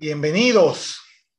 Bienvenidos,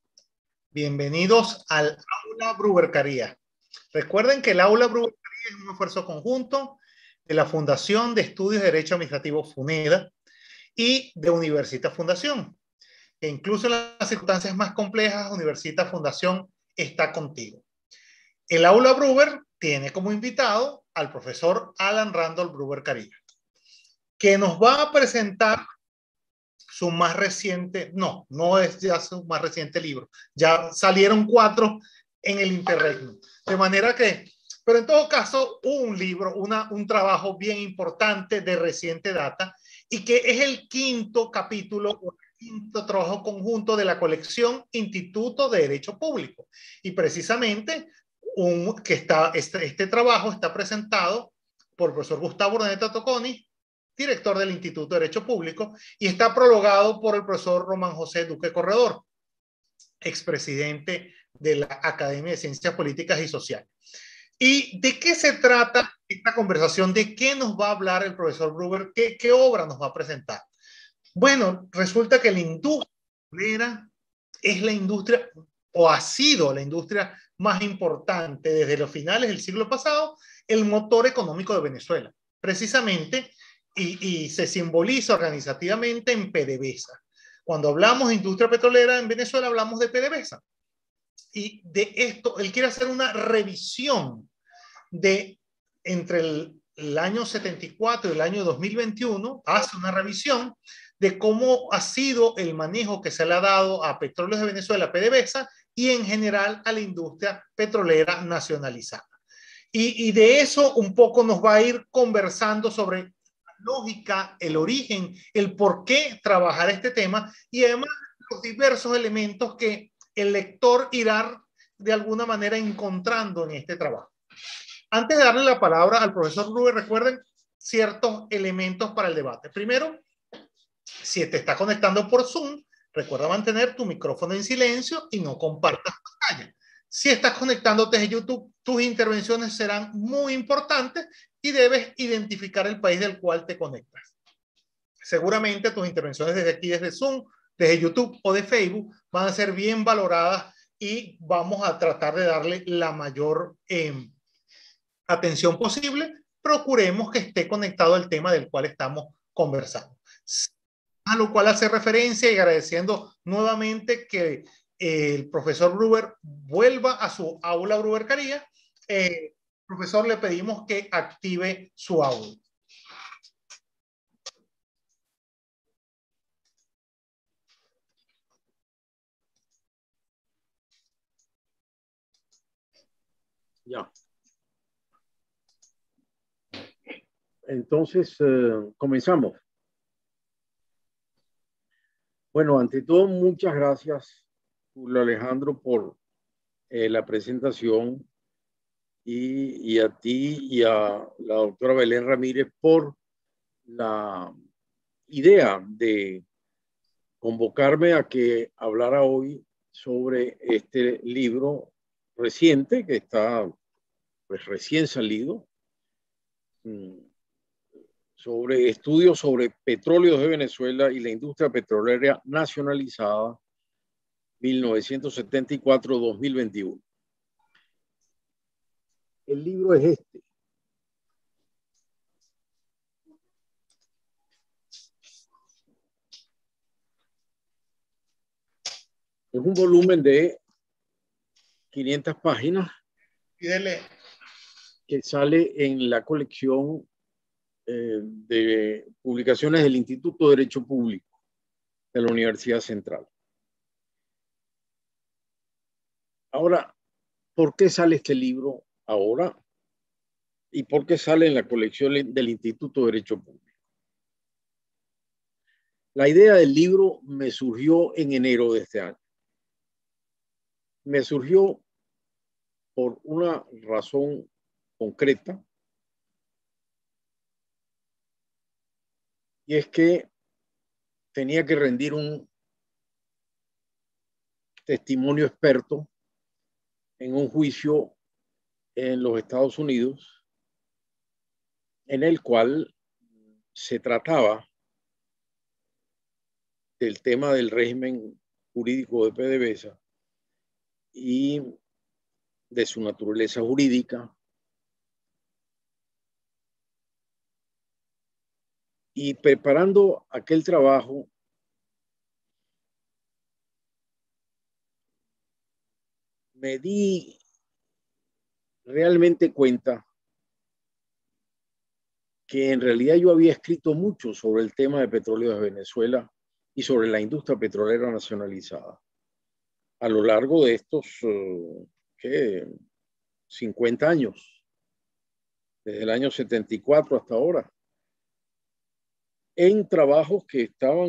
bienvenidos al Aula Bruguería. Recuerden que el Aula Bruguería es un esfuerzo conjunto de la Fundación de Estudios de Derecho Administrativo FUNEDA y de Universitas Fundación, que incluso en las circunstancias más complejas, Universitas Fundación está contigo. El Aula Bruguer tiene como invitado al profesor Alan Randall Bruguer Carillas, que nos va a presentar su más reciente, no es ya su más reciente libro, ya salieron 4 en el interregno, de manera que, pero en todo caso, un libro, un trabajo bien importante de reciente data y que es el quinto capítulo o el quinto trabajo conjunto de la colección Instituto de Derecho Público. Y precisamente este trabajo está presentado por el profesor Gustavo Urdaneta Toconi, director del Instituto de Derecho Público, y está prologado por el profesor Román José Duque Corredor, expresidente de la Academia de Ciencias Políticas y Sociales. ¿Y de qué se trata esta conversación? ¿De qué nos va a hablar el profesor Bruguer? ¿Qué obra nos va a presentar? Bueno, resulta que la industria es la industria, o ha sido la industria más importante desde los finales del siglo pasado, el motor económico de Venezuela. Precisamente, y se simboliza organizativamente en PDVSA. Cuando hablamos de industria petrolera en Venezuela, hablamos de PDVSA. Y de esto, él quiere hacer una revisión de entre el año 74 y el año 2021, hace una revisión de cómo ha sido el manejo que se le ha dado a Petróleos de Venezuela, PDVSA, y en general a la industria petrolera nacionalizada. Y de eso un poco nos va a ir conversando sobre la lógica, el origen, el por qué trabajar este tema y además los diversos elementos que el lector irá de alguna manera encontrando en este trabajo. Antes de darle la palabra al profesor Bruguer, recuerden ciertos elementos para el debate. Primero, si te estás conectando por Zoom, recuerda mantener tu micrófono en silencio y no compartas pantalla. Si estás conectándote desde YouTube, tus intervenciones serán muy importantes y debes identificar el país del cual te conectas. Seguramente tus intervenciones desde aquí, desde Zoom, desde YouTube o de Facebook, van a ser bien valoradas y vamos a tratar de darle la mayor atención posible. Procuremos que esté conectado al tema del cual estamos conversando. A lo cual hace referencia y agradeciendo nuevamente que el profesor Bruguer vuelva a su aula Bruguercaría. Profesor, le pedimos que active su audio. Ya. Entonces, comenzamos. Bueno, ante todo, muchas gracias, Julio Alejandro, por la presentación y a ti y a la doctora Belén Ramírez por la idea de convocarme a que hablara hoy sobre este libro reciente que está pues recién salido, sobre estudios sobre petróleos de Venezuela y la industria petrolera nacionalizada 1974-2021. El libro es este. Es un volumen de 500 páginas que sale en la colección de publicaciones del Instituto de Derecho Público de la Universidad Central. Ahora, ¿por qué sale este libro ahora? ¿Y por qué sale en la colección del Instituto de Derecho Público? La idea del libro me surgió en enero de este año. Me surgió por una razón concreta, y es que tenía que rendir un testimonio experto en un juicio en los Estados Unidos, en el cual se trataba del tema del régimen jurídico de PDVSA y de su naturaleza jurídica. Y preparando aquel trabajo, me di realmente cuenta que en realidad yo había escrito mucho sobre el tema de petróleo de Venezuela y sobre la industria petrolera nacionalizada a lo largo de estos 50 años, desde el año 74 hasta ahora, en trabajos que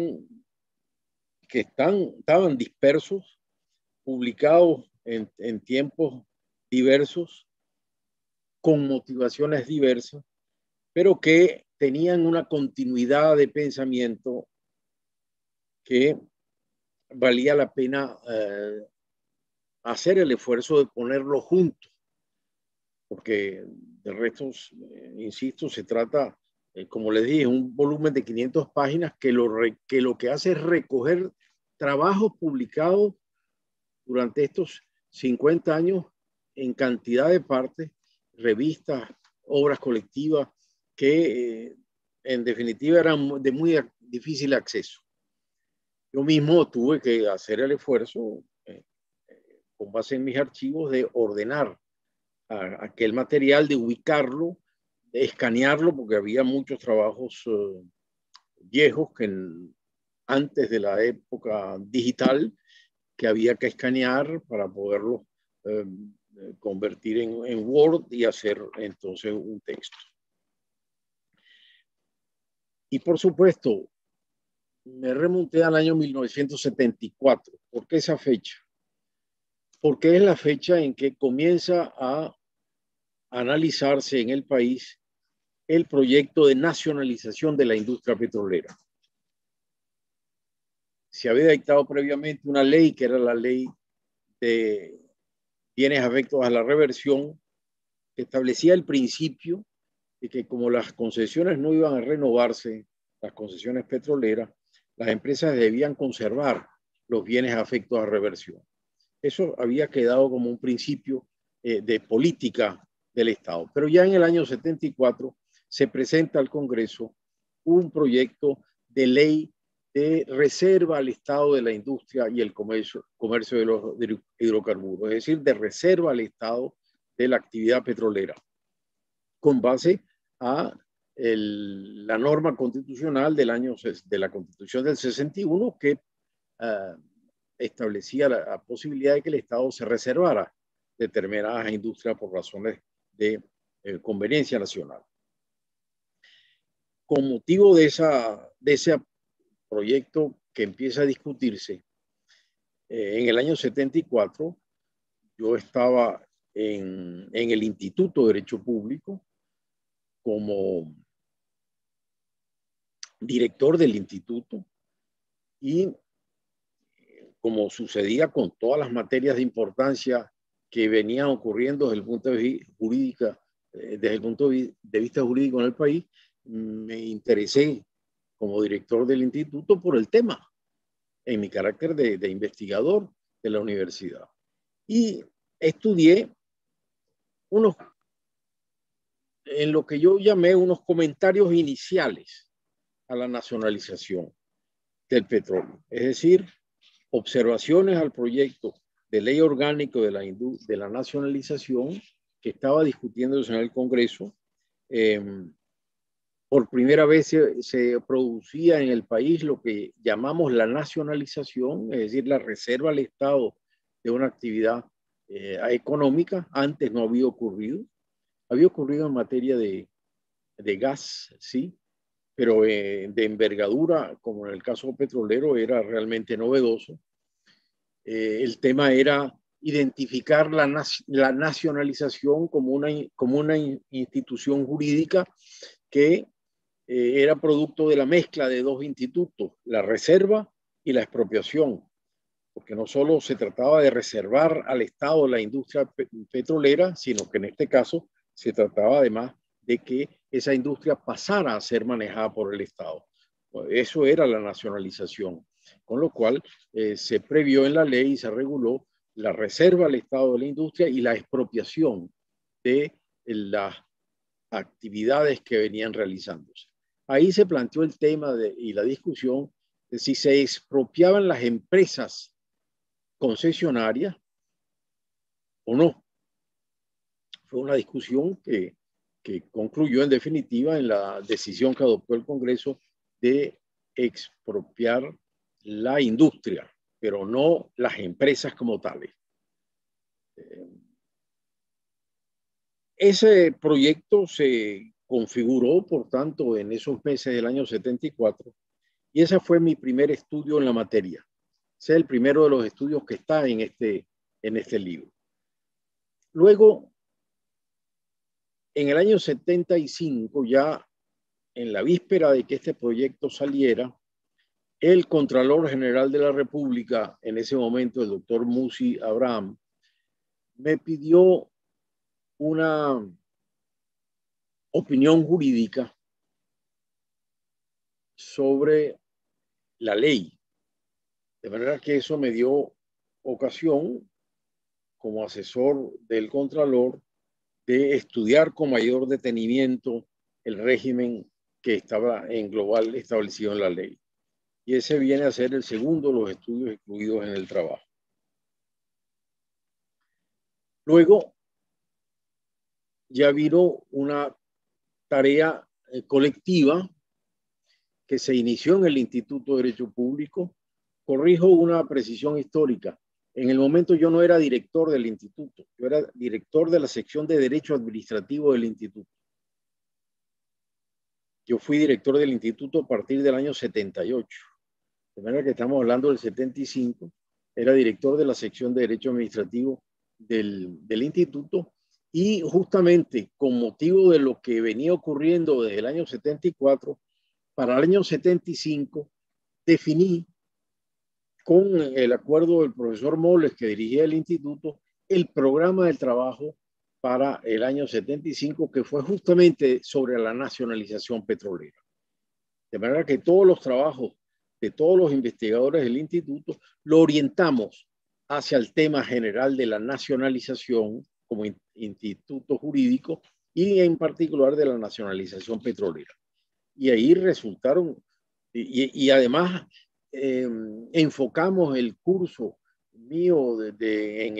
estaban dispersos, publicados en tiempos diversos, con motivaciones diversas, pero que tenían una continuidad de pensamiento que valía la pena hacer el esfuerzo de ponerlo juntos, porque de resto, insisto, se trata, como les dije, un volumen de 500 páginas que lo que hace es recoger trabajos publicados durante estos 50 años en cantidad de partes, revistas, obras colectivas, que en definitiva eran de muy difícil acceso. Yo mismo tuve que hacer el esfuerzo, con base en mis archivos, de ordenar aquel material, de ubicarlo, de escanearlo, porque había muchos trabajos viejos que antes de la época digital, que había que escanear para poderlo convertir en Word y hacer entonces un texto. Y por supuesto, me remonté al año 1974. ¿Por qué esa fecha? Porque es la fecha en que comienza a analizarse en el país el proyecto de nacionalización de la industria petrolera. Se había dictado previamente una ley, que era la ley de bienes afectos a la reversión, que establecía el principio de que como las concesiones no iban a renovarse, las concesiones petroleras, las empresas debían conservar los bienes afectos a reversión. Eso había quedado como un principio de política del Estado. Pero ya en el año 74 se presenta al Congreso un proyecto de ley de reserva al Estado de la industria y el comercio de los hidrocarburos, es decir, de reserva al Estado de la actividad petrolera, con base a la norma constitucional de la Constitución del 61, que establecía la posibilidad de que el Estado se reservara determinadas industrias por razones de conveniencia nacional. Con motivo de ese proyecto que empieza a discutirse, en el año 74, yo estaba en el Instituto de Derecho Público como director del instituto, y como sucedía con todas las materias de importancia que venían ocurriendo desde el punto de vista jurídico en el país, me interesé como director del instituto por el tema, en mi carácter de investigador de la universidad. Y estudié en lo que yo llamé unos comentarios iniciales a la nacionalización del petróleo, es decir, observaciones al proyecto de ley orgánico de la nacionalización que estaba discutiéndose en el Congreso. Por primera vez se producía en el país lo que llamamos la nacionalización, es decir, la reserva al Estado de una actividad económica. Antes no había ocurrido. Había ocurrido en materia de gas, sí, pero de envergadura, como en el caso petrolero, era realmente novedoso. El tema era identificar la nacionalización como una institución jurídica que era producto de la mezcla de dos institutos, la reserva y la expropiación, porque no solo se trataba de reservar al Estado la industria petrolera, sino que en este caso se trataba además de que esa industria pasara a ser manejada por el Estado. Eso era la nacionalización. con lo cual se previó en la ley y se reguló la reserva al Estado de la industria y la expropiación de las actividades que venían realizándose. Ahí se planteó el tema y la discusión de si se expropiaban las empresas concesionarias o no. Fue una discusión que concluyó en definitiva en la decisión que adoptó el Congreso de expropiar la industria, pero no las empresas como tales. Ese proyecto se configuró, por tanto, en esos meses del año 74, y ese fue mi primer estudio en la materia. Ese es el primero de los estudios que está en este libro. Luego, en el año 75, ya en la víspera de que este proyecto saliera, el Contralor General de la República, en ese momento el doctor Musi Abraham, me pidió una opinión jurídica sobre la ley. De manera que eso me dio ocasión, como asesor del Contralor, de estudiar con mayor detenimiento el régimen que estaba en global establecido en la ley. Y ese viene a ser el segundo de los estudios incluidos en el trabajo. Luego, ya vino una tarea colectiva que se inició en el Instituto de Derecho Público. Corrijo una precisión histórica. En el momento yo no era director del instituto, yo era director de la sección de Derecho Administrativo del instituto. Yo fui director del instituto a partir del año 78. De manera que estamos hablando del 75. Era director de la sección de Derecho Administrativo del instituto. Y justamente con motivo de lo que venía ocurriendo desde el año 74, para el año 75 definí con el acuerdo del profesor Moles, que dirigía el instituto, el programa del trabajo para el año 75, que fue justamente sobre la nacionalización petrolera. De manera que todos los trabajos de todos los investigadores del instituto lo orientamos hacia el tema general de la nacionalización como instituto jurídico y en particular de la nacionalización petrolera. Y ahí resultaron, y además enfocamos el curso mío en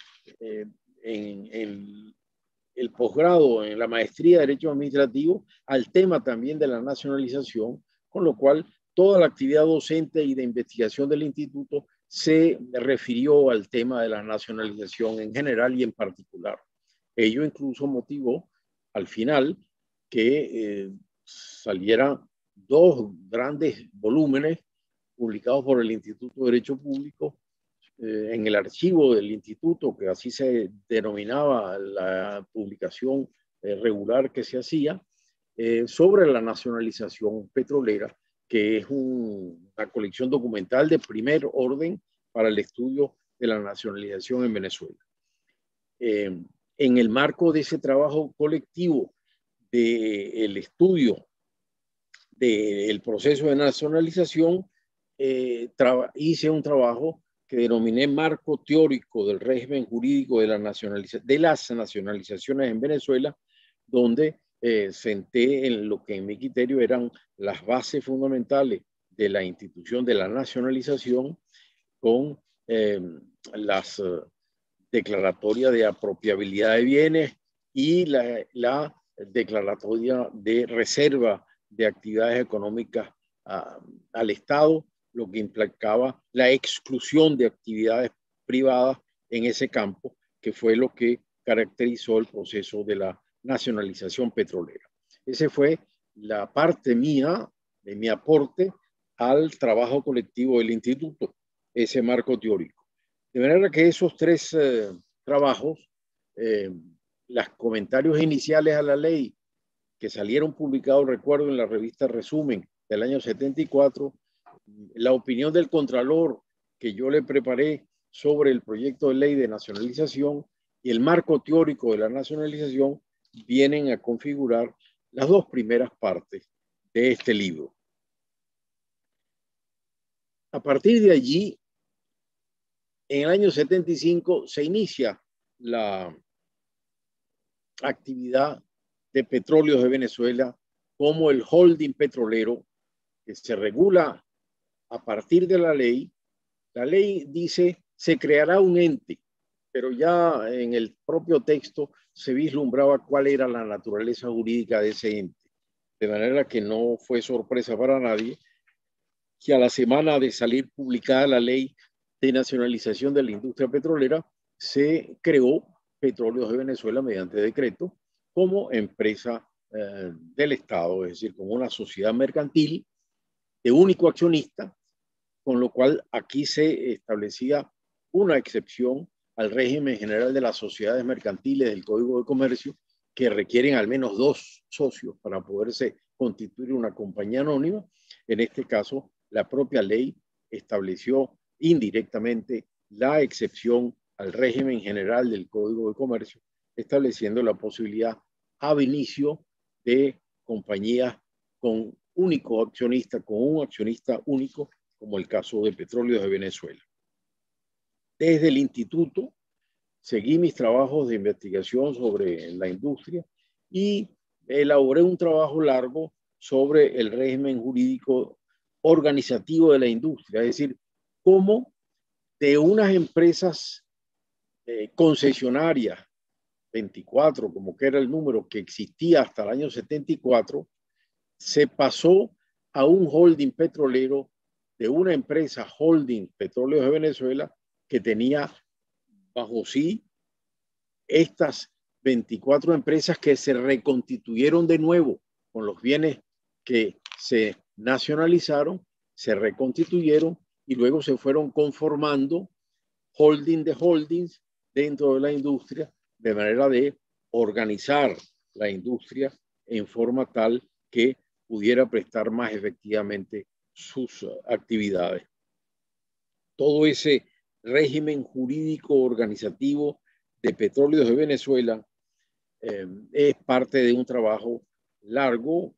el posgrado, en la maestría de Derecho Administrativo, al tema también de la nacionalización, con lo cual toda la actividad docente y de investigación del instituto se refirió al tema de la nacionalización en general y en particular. Ello incluso motivó al final que salieran dos grandes volúmenes publicados por el Instituto de Derecho Público en el archivo del instituto, que así se denominaba la publicación regular que se hacía, sobre la nacionalización petrolera, que es una colección documental de primer orden para el estudio de la nacionalización en Venezuela. En el marco de ese trabajo colectivo del estudio del proceso de nacionalización, hice un trabajo que denominé marco teórico del régimen jurídico de las nacionalizaciones en Venezuela, donde senté en lo que en mi criterio eran las bases fundamentales de la institución de la nacionalización con las declaratorias de apropiabilidad de bienes y la declaratoria de reserva de actividades económicas al Estado, lo que implicaba la exclusión de actividades privadas en ese campo, que fue lo que caracterizó el proceso de la nacionalización petrolera. Esa fue la parte mía, de mi aporte al trabajo colectivo del instituto, ese marco teórico. De manera que esos tres trabajos, los comentarios iniciales a la ley que salieron publicados, recuerdo, en la revista Resumen del año 74, la opinión del Contralor que yo le preparé sobre el proyecto de ley de nacionalización y el marco teórico de la nacionalización vienen a configurar las dos primeras partes de este libro. A partir de allí, en el año 75 se inicia la actividad de Petróleos de Venezuela como el holding petrolero, que se regula a partir de la ley. La ley dice se creará un ente, pero ya en el propio texto se vislumbraba cuál era la naturaleza jurídica de ese ente. De manera que no fue sorpresa para nadie que a la semana de salir publicada la ley de nacionalización de la industria petrolera, se creó Petróleos de Venezuela mediante decreto como empresa del Estado, es decir, como una sociedad mercantil de único accionista, con lo cual aquí se establecía una excepción al régimen general de las sociedades mercantiles del Código de Comercio, que requieren al menos 2 socios para poderse constituir una compañía anónima. En este caso, la propia ley estableció indirectamente la excepción al régimen general del Código de Comercio, estableciendo la posibilidad ab inicio de compañías con único accionista, con un accionista único, como el caso de Petróleos de Venezuela. Desde el instituto seguí mis trabajos de investigación sobre la industria y elaboré un trabajo largo sobre el régimen jurídico organizativo de la industria, es decir, cómo de unas empresas concesionarias, 24, como que era el número que existía hasta el año 74, se pasó a un holding petrolero de una empresa holding Petróleos de Venezuela que tenía bajo sí estas 24 empresas que se reconstituyeron de nuevo con los bienes que se nacionalizaron, se reconstituyeron y luego se fueron conformando holding de holdings dentro de la industria, de manera de organizar la industria en forma tal que pudiera prestar más efectivamente sus actividades. Todo ese régimen jurídico organizativo de Petróleos de Venezuela es parte de un trabajo largo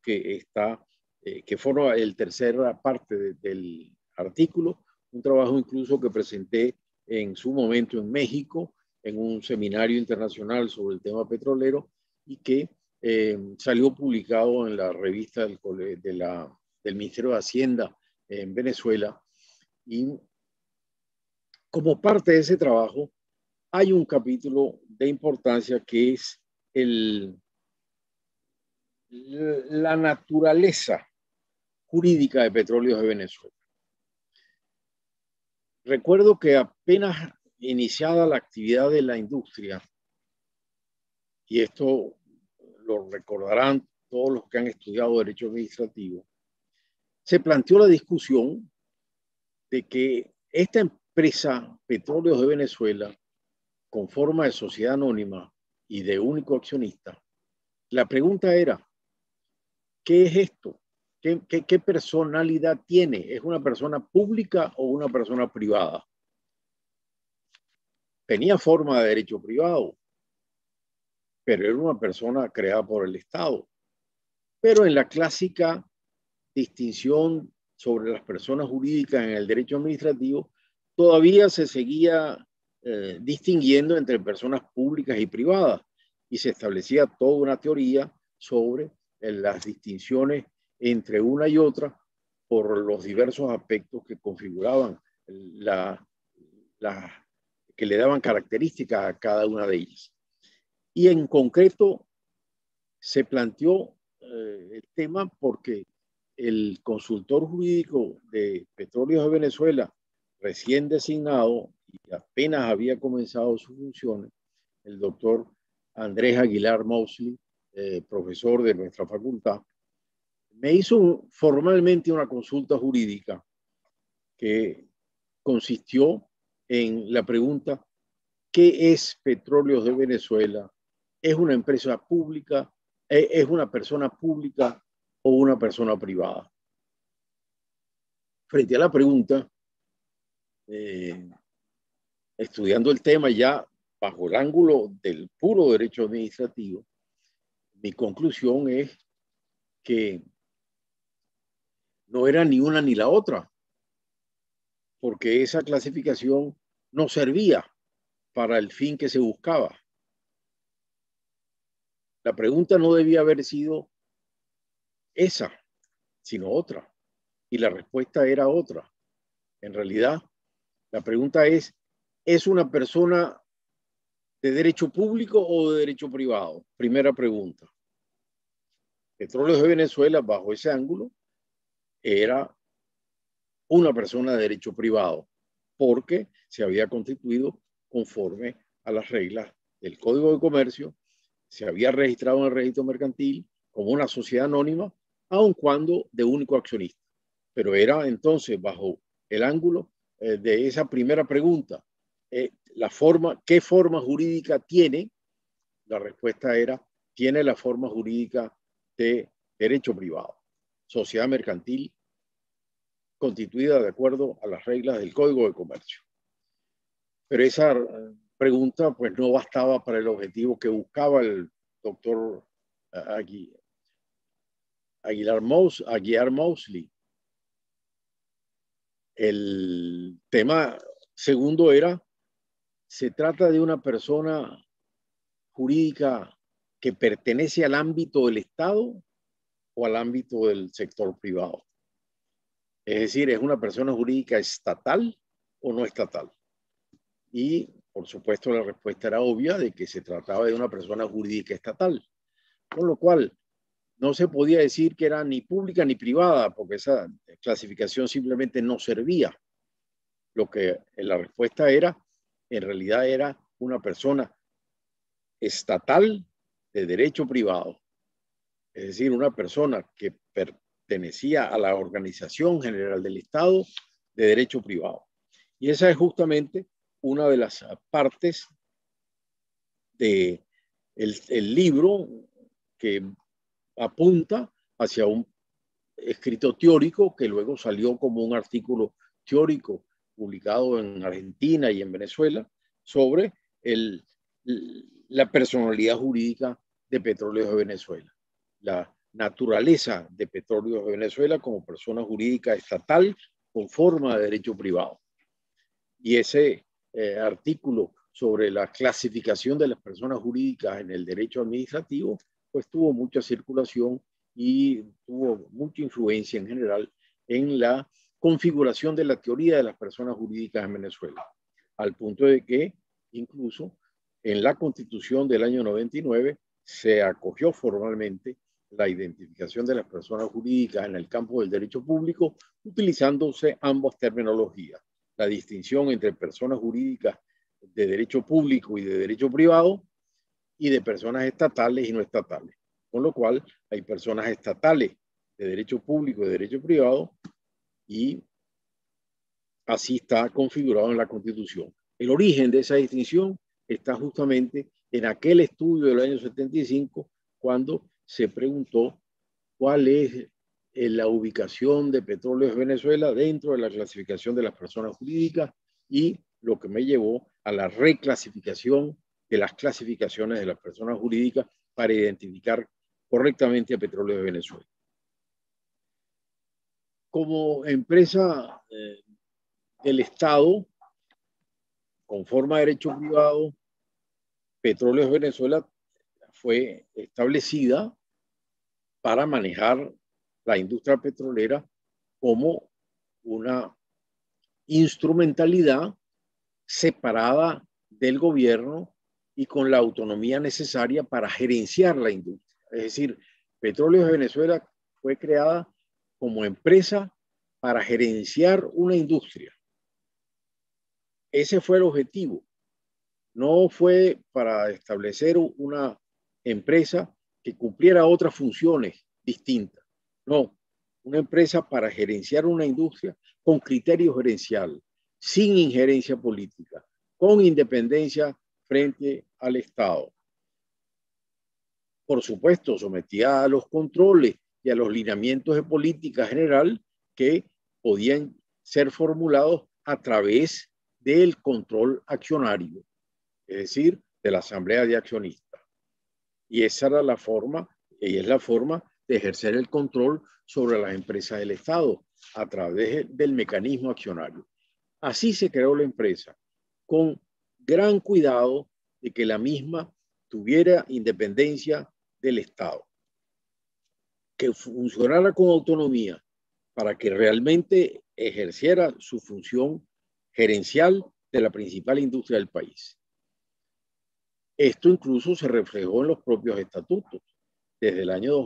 que forma el tercera parte del artículo, un trabajo incluso que presenté en su momento en México, en un seminario internacional sobre el tema petrolero y que salió publicado en la revista del Ministerio de Hacienda en Venezuela. Y como parte de ese trabajo hay un capítulo de importancia que es la naturaleza jurídica de Petróleos de Venezuela. Recuerdo que apenas iniciada la actividad de la industria, y esto lo recordarán todos los que han estudiado derecho administrativo, se planteó la discusión de que esta empresa Petróleos de Venezuela, con forma de sociedad anónima y de único accionista, la pregunta era, ¿qué es esto? ¿Qué personalidad tiene? ¿Es una persona pública o una persona privada? Tenía forma de derecho privado, pero era una persona creada por el Estado. Pero en la clásica distinción sobre las personas jurídicas en el derecho administrativo, todavía se seguía distinguiendo entre personas públicas y privadas y se establecía toda una teoría sobre las distinciones entre una y otra por los diversos aspectos que configuraban que le daban características a cada una de ellas. Y en concreto se planteó el tema porque el consultor jurídico de Petróleos de Venezuela, recién designado y apenas había comenzado sus funciones, el doctor Andrés Aguilar Mosley, profesor de nuestra facultad, me hizo formalmente una consulta jurídica que consistió en la pregunta: ¿qué es Petróleos de Venezuela? ¿Es una empresa pública? ¿Es una persona pública o una persona privada? Frente a la pregunta, estudiando el tema ya bajo el ángulo del puro derecho administrativo, mi conclusión es que no era ni una ni la otra. porque esa clasificación no servía para el fin que se buscaba. La pregunta no debía haber sido esa, sino otra. Y la respuesta era otra. En realidad, la pregunta ¿es una persona de derecho público o de derecho privado? Primera pregunta. Petróleos de Venezuela, bajo ese ángulo, era una persona de derecho privado, porque se había constituido conforme a las reglas del Código de Comercio, se había registrado en el registro mercantil como una sociedad anónima, aun cuando de único accionista. Pero era entonces bajo el ángulo de esa primera pregunta, ¿qué forma jurídica tiene? La respuesta era, tiene la forma jurídica de derecho privado, sociedad mercantil constituida de acuerdo a las reglas del Código de Comercio. Pero esa pregunta pues no bastaba para el objetivo que buscaba el doctor Aguilar Mosley. El tema segundo era, ¿se trata de una persona jurídica que pertenece al ámbito del Estado o al ámbito del sector privado? Es decir, ¿es una persona jurídica estatal o no estatal? Y, por supuesto, la respuesta era obvia de que se trataba de una persona jurídica estatal, con lo cual no se podía decir que era ni pública ni privada, porque esa clasificación simplemente no servía. Lo que la respuesta era, en realidad era una persona estatal de derecho privado, es decir, una persona que pertenecía a la Organización General del Estado de derecho privado. Y esa es justamente una de las partes del libro que apunta hacia un escrito teórico que luego salió como un artículo teórico publicado en Argentina y en Venezuela sobre la personalidad jurídica de Petróleos de Venezuela, la naturaleza de Petróleos de Venezuela como persona jurídica estatal con forma de derecho privado. Y ese artículo sobre la clasificación de las personas jurídicas en el derecho administrativo, pues tuvo mucha circulación y tuvo mucha influencia en general en la configuración de la teoría de las personas jurídicas en Venezuela, al punto de que incluso en la Constitución del año 99 se acogió formalmente la identificación de las personas jurídicas en el campo del derecho público, utilizándose ambas terminologías, la distinción entre personas jurídicas de derecho público y de derecho privado y de personas estatales y no estatales. Con lo cual hay personas estatales de derecho público y de derecho privado y así está configurado en la Constitución. El origen de esa distinción está justamente en aquel estudio del año 75 cuando se preguntó cuál es la ubicación de Petróleos de Venezuela dentro de la clasificación de las personas jurídicas y lo que me llevó a la reclasificación de las clasificaciones de las personas jurídicas para identificar correctamente a Petróleos de Venezuela. Como empresa del Estado, con forma de derecho privado, Petróleos de Venezuela fue establecida para manejar la industria petrolera como una instrumentalidad separada del gobierno y con la autonomía necesaria para gerenciar la industria. Es decir, Petróleos de Venezuela fue creada como empresa para gerenciar una industria. Ese fue el objetivo. No fue para establecer una empresa que cumpliera otras funciones distintas. No, una empresa para gerenciar una industria con criterio gerencial, sin injerencia política, con independencia frente al Estado. Por supuesto, sometida a los controles y a los lineamientos de política general que podían ser formulados a través del control accionario, es decir, de la asamblea de accionistas. Y esa era la forma, y es la forma de ejercer el control sobre las empresas del Estado a través del mecanismo accionario. Así se creó la empresa, con gran cuidado de que la misma tuviera independencia del Estado, que funcionara con autonomía para que realmente ejerciera su función gerencial de la principal industria del país. Esto incluso se reflejó en los propios estatutos. Desde el año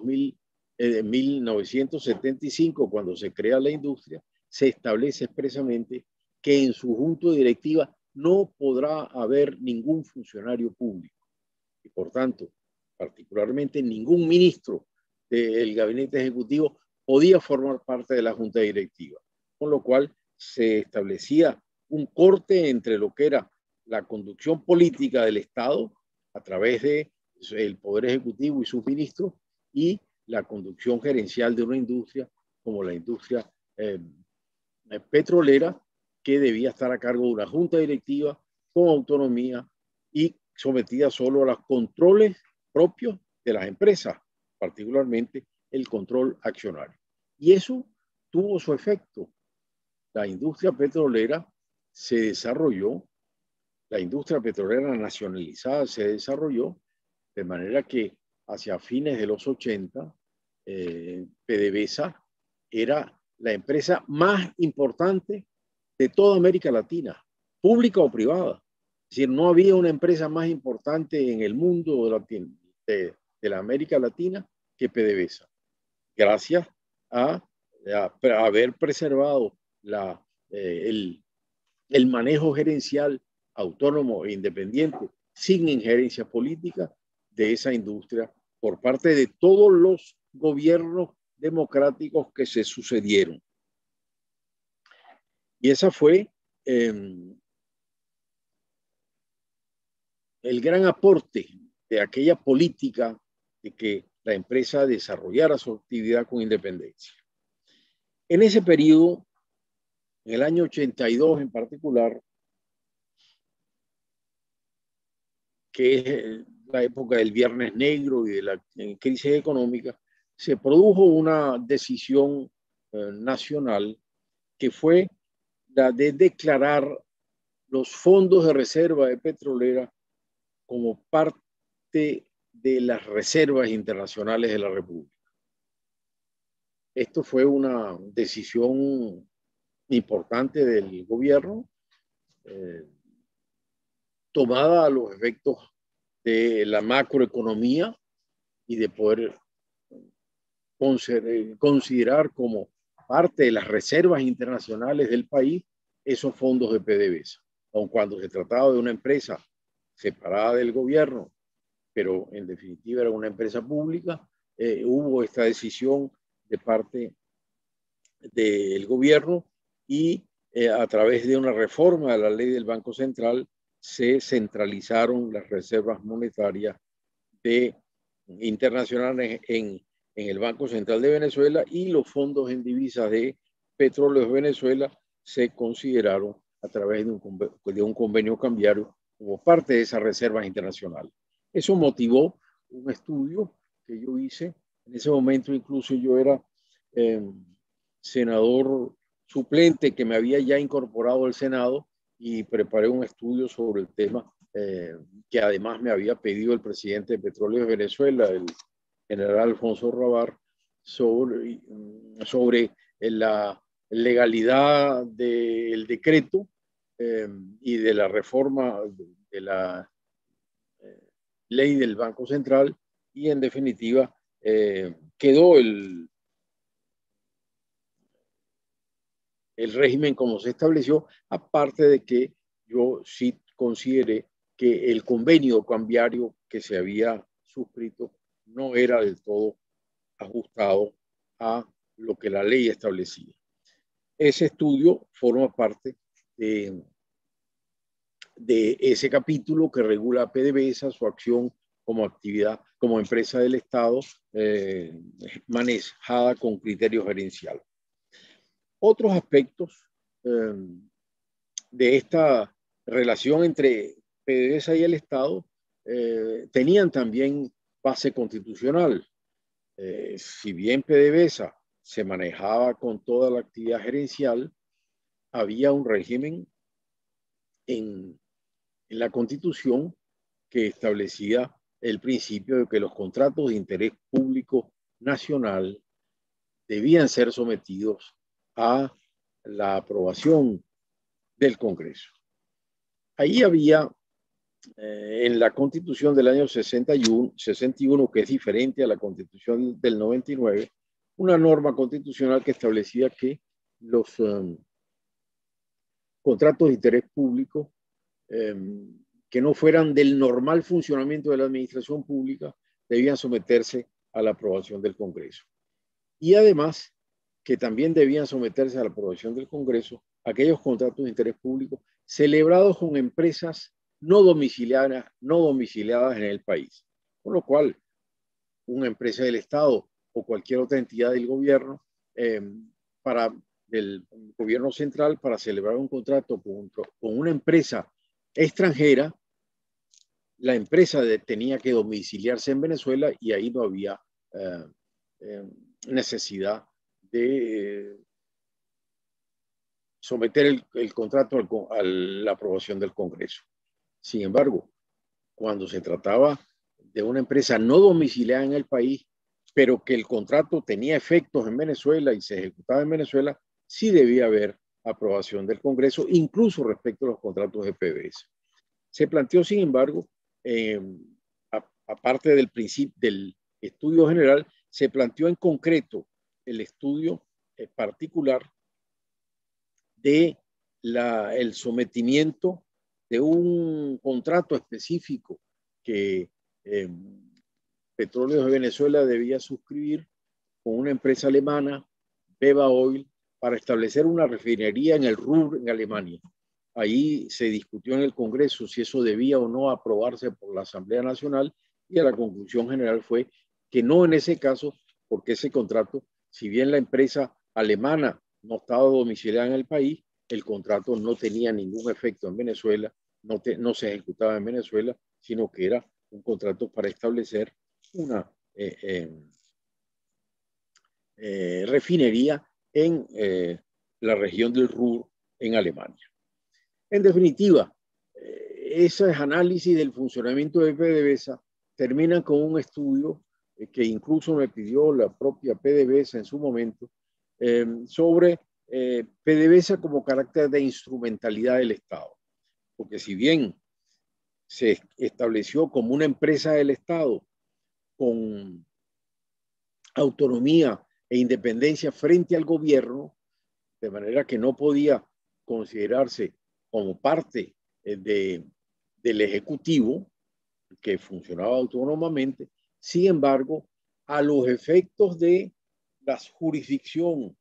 1975, cuando se crea la industria, se establece expresamente que en su junta directiva no podrá haber ningún funcionario público y, por tanto, particularmente ningún ministro del gabinete ejecutivo podía formar parte de la junta directiva, con lo cual se establecía un corte entre lo que era la conducción política del Estado a través del Poder Ejecutivo y sus ministros y la conducción gerencial de una industria como la industria petrolera, que debía estar a cargo de una junta directiva con autonomía y sometida solo a los controles propios de las empresas, particularmente el control accionario. Y eso tuvo su efecto. La industria petrolera se desarrolló, la industria petrolera nacionalizada se desarrolló de manera que hacia fines de los 80, PDVSA era la empresa más importante de toda América Latina, pública o privada. Es decir, no había una empresa más importante en el mundo de la América Latina que PDVSA, gracias a haber preservado el manejo gerencial autónomo e independiente, sin injerencia política de esa industria por parte de todos los gobiernos democráticos que se sucedieron. Y esa fue el gran aporte de aquella política de que la empresa desarrollara su actividad con independencia. En ese periodo, en el año 82 en particular, que es la época del Viernes Negro y de la crisis económica, se produjo una decisión nacional que fue la de declarar los fondos de reserva de petrolera como parte de las reservas internacionales de la República. Esto fue una decisión importante del gobierno, tomada a los efectos de la macroeconomía y de poder considerar como parte de las reservas internacionales del país esos fondos de PDVSA, aun cuando se trataba de una empresa separada del gobierno, pero en definitiva era una empresa pública. Hubo esta decisión de parte del gobierno y a través de una reforma de la ley del Banco Central se centralizaron las reservas monetarias internacionales en el Banco Central de Venezuela, y los fondos en divisas de Petróleos de Venezuela se consideraron a través de un convenio cambiario como parte de esas reservas internacionales. Eso motivó un estudio que yo hice. En ese momento incluso yo era senador suplente que me había ya incorporado al Senado, y preparé un estudio sobre el tema que además me había pedido el presidente de Petróleos de Venezuela, el general Alfonso Rabar, sobre la legalidad del decreto y de la reforma de la ley del Banco Central, y en definitiva quedó el régimen como se estableció, aparte de que yo sí consideré que el convenio cambiario que se había suscrito no era del todo ajustado a lo que la ley establecía. Ese estudio forma parte de ese capítulo que regula a PDVSA, su acción como actividad, como empresa del Estado, manejada con criterio gerencial. Otros aspectos de esta relación entre PDVSA y el Estado tenían también base constitucional. Si bien PDVSA se manejaba con toda la actividad gerencial, había un régimen en la Constitución que establecía el principio de que los contratos de interés público nacional debían ser sometidos a la aprobación del Congreso. Ahí había en la Constitución del año 61, que es diferente a la Constitución del 99, una norma constitucional que establecía que los contratos de interés público que no fueran del normal funcionamiento de la administración pública debían someterse a la aprobación del Congreso. Y además que también debían someterse a la aprobación del Congreso aquellos contratos de interés público celebrados con empresas no domiciliadas en el país. Con lo cual, una empresa del Estado o cualquier otra entidad del gobierno, del gobierno central, para celebrar un contrato con una empresa extranjera, la empresa tenía que domiciliarse en Venezuela y ahí no había necesidad de someter el contrato a la aprobación del Congreso. Sin embargo, cuando se trataba de una empresa no domiciliada en el país, pero que el contrato tenía efectos en Venezuela y se ejecutaba en Venezuela, sí debía haber aprobación del Congreso, incluso respecto a los contratos de PDVSA. Se planteó, sin embargo, aparte del principio del estudio general, se planteó en concreto el estudio particular de el sometimiento de un contrato específico que Petróleos de Venezuela debía suscribir con una empresa alemana, Beva Oil, para establecer una refinería en el Ruhr, en Alemania. Ahí se discutió en el Congreso si eso debía o no aprobarse por la Asamblea Nacional y la conclusión general fue que no en ese caso, porque ese contrato, si bien la empresa alemana no estaba domiciliada en el país, el contrato no tenía ningún efecto en Venezuela, no se ejecutaba en Venezuela, sino que era un contrato para establecer una refinería en la región del Ruhr, en Alemania. En definitiva, ese análisis del funcionamiento de PDVSA terminan con un estudio que incluso me pidió la propia PDVSA en su momento, sobre PDVSA como carácter de instrumentalidad del Estado. Porque si bien se estableció como una empresa del Estado con autonomía e independencia frente al gobierno, de manera que no podía considerarse como parte del Ejecutivo, que funcionaba autónomamente. Sin embargo, a los efectos de la jurisdicción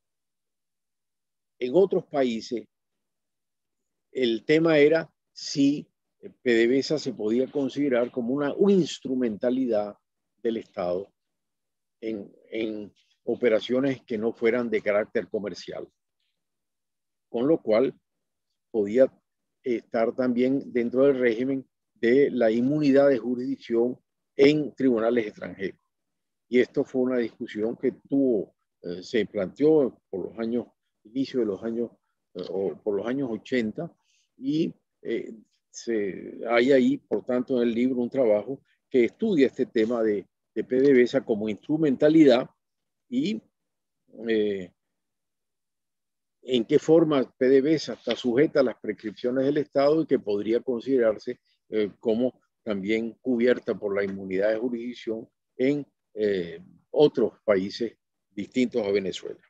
en otros países, el tema era si PDVSA se podía considerar como una instrumentalidad del Estado en operaciones que no fueran de carácter comercial. Con lo cual podía estar también dentro del régimen de la inmunidad de jurisdicción en tribunales extranjeros. Y esto fue una discusión que se planteó por los años, inicio de los años, o por los años 80, y hay ahí, por tanto, en el libro un trabajo que estudia este tema de PDVSA como instrumentalidad y en qué forma PDVSA está sujeta a las prescripciones del Estado y que podría considerarse como también cubierta por la inmunidad de jurisdicción en otros países distintos a Venezuela.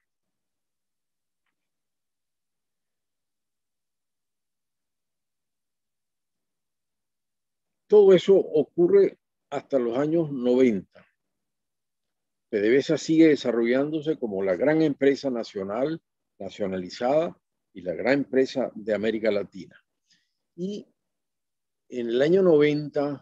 Todo eso ocurre hasta los años 90. PDVSA sigue desarrollándose como la gran empresa nacionalizada y la gran empresa de América Latina. Y en el año 90,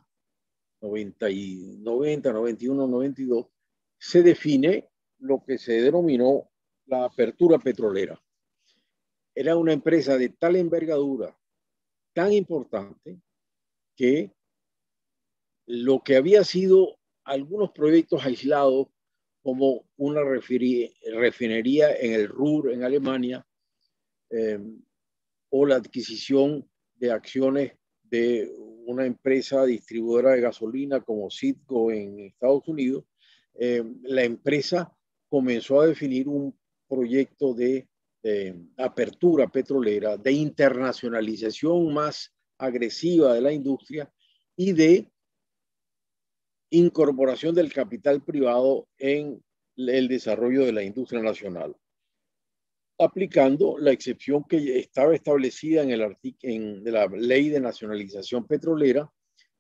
91, 92, se define lo que se denominó la apertura petrolera. Era una empresa de tal envergadura, tan importante, que lo que había sido algunos proyectos aislados, como una refinería en el Ruhr, en Alemania, o la adquisición de acciones de una empresa distribuidora de gasolina como Citgo en Estados Unidos, la empresa comenzó a definir un proyecto de apertura petrolera, de internacionalización más agresiva de la industria y de incorporación del capital privado en el desarrollo de la industria nacional, aplicando la excepción que estaba establecida en la Ley de Nacionalización Petrolera,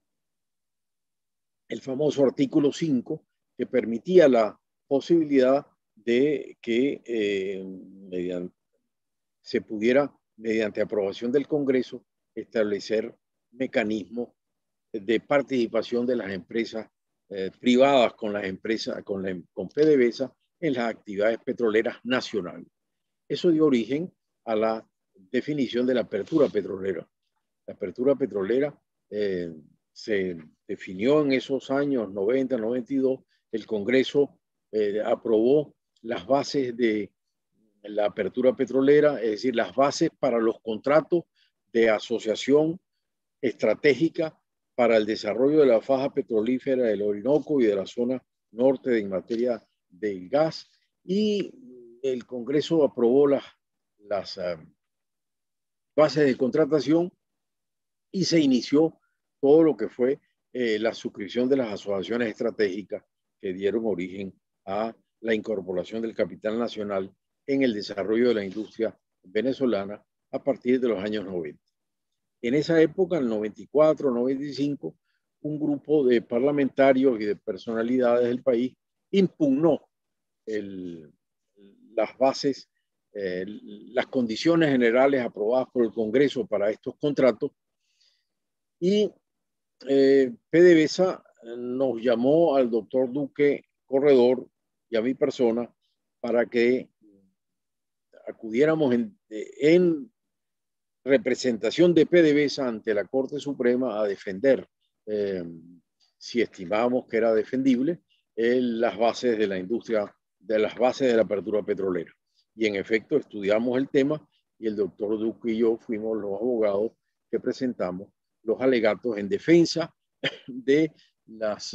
el famoso artículo 5, que permitía la posibilidad de que se pudiera, mediante aprobación del Congreso, establecer mecanismos de participación de las empresas privadas con las empresas, con PDVSA en las actividades petroleras nacionales. Eso dio origen a la definición de la apertura petrolera. La apertura petrolera se definió en esos años 90, 92. El Congreso aprobó las bases de la apertura petrolera, es decir, las bases para los contratos de asociación estratégica para el desarrollo de la faja petrolífera del Orinoco y de la zona norte en materia de gas, y el Congreso aprobó las bases de contratación y se inició todo lo que fue la suscripción de las asociaciones estratégicas que dieron origen a la incorporación del capital nacional en el desarrollo de la industria venezolana a partir de los años 90. En esa época, en el 94, 95, un grupo de parlamentarios y de personalidades del país impugnó las bases, las condiciones generales aprobadas por el Congreso para estos contratos, y PDVSA nos llamó al doctor Duque Corredor y a mi persona para que acudiéramos en representación de PDVSA ante la Corte Suprema a defender, si estimábamos que era defendible, las bases de la industria, de las bases de la apertura petrolera. Y en efecto estudiamos el tema y el doctor Duque y yo fuimos los abogados que presentamos los alegatos en defensa de las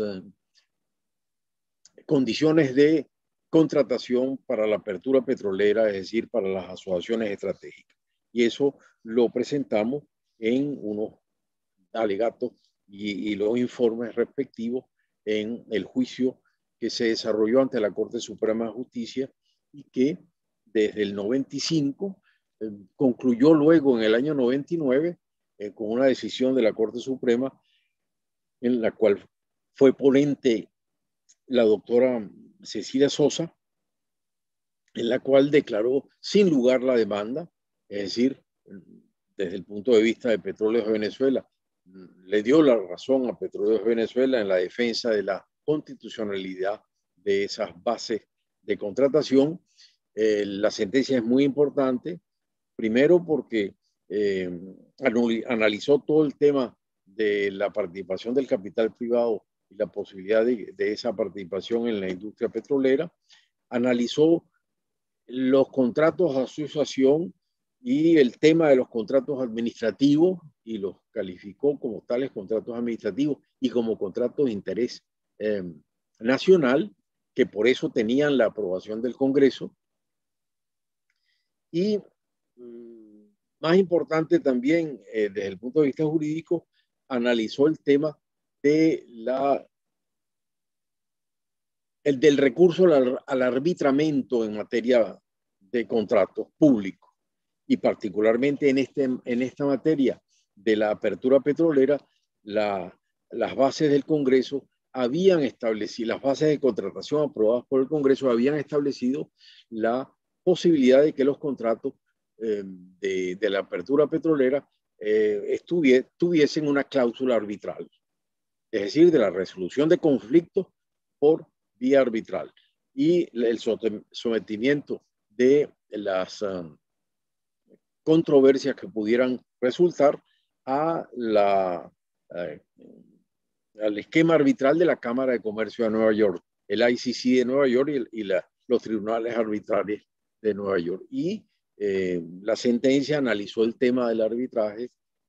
condiciones de contratación para la apertura petrolera, es decir, para las asociaciones estratégicas. Y eso lo presentamos en unos alegatos y los informes respectivos en el juicio que se desarrolló ante la Corte Suprema de Justicia y que desde el 95 concluyó luego en el año 99 con una decisión de la Corte Suprema en la cual fue ponente la doctora Cecilia Sosa, en la cual declaró sin lugar la demanda, es decir, desde el punto de vista de Petróleos de Venezuela, le dio la razón a Petróleos de Venezuela en la defensa de la constitucionalidad de esas bases de contratación. La sentencia es muy importante, primero porque analizó todo el tema de la participación del capital privado y la posibilidad de esa participación en la industria petrolera, analizó los contratos de asociación y el tema de los contratos administrativos y los calificó como tales contratos administrativos y como contratos de interés nacional, que por eso tenían la aprobación del Congreso. Y más importante también, desde el punto de vista jurídico, analizó el tema de del recurso al arbitramiento en materia de contratos públicos, y particularmente en esta materia de la apertura petrolera, las bases del Congreso habían establecido, las bases de contratación aprobadas por el Congreso habían establecido la posibilidad de que los contratos de la apertura petrolera tuviesen una cláusula arbitral, es decir, de la resolución de conflictos por vía arbitral y el sometimiento de las controversias que pudieran resultar al esquema arbitral de la Cámara de Comercio de Nueva York, el ICC de Nueva York y los tribunales arbitrales de Nueva York. Y la sentencia analizó el tema del arbitraje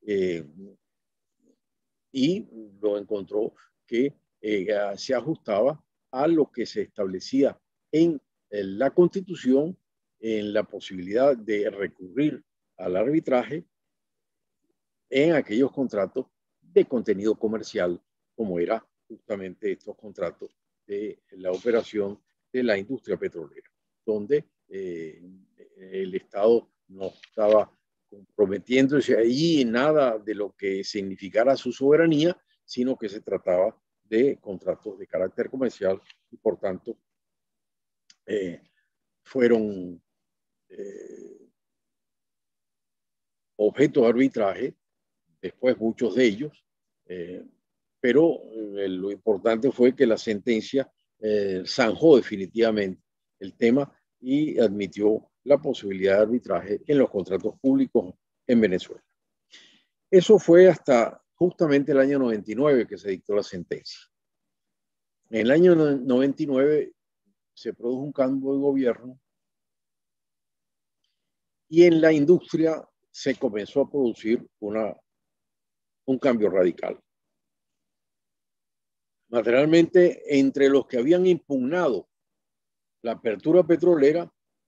y lo encontró que se ajustaba a lo que se establecía en la Constitución, en la posibilidad de recurrir al arbitraje en aquellos contratos de contenido comercial, como era justamente estos contratos de la operación de la industria petrolera, donde el Estado no estaba comprometiéndose allí en nada de lo que significara su soberanía, sino que se trataba de contratos de carácter comercial y por tanto fueron objeto de arbitraje, después muchos de ellos, pero lo importante fue que la sentencia zanjó definitivamente el tema y admitió la posibilidad de arbitraje en los contratos públicos en Venezuela. Eso fue hasta justamente el año 99 que se dictó la sentencia. En el año 99 se produjo un cambio de gobierno y en la industria se comenzó a producir un cambio radical. Materialmente, entre los que habían impugnado la apertura petrolera,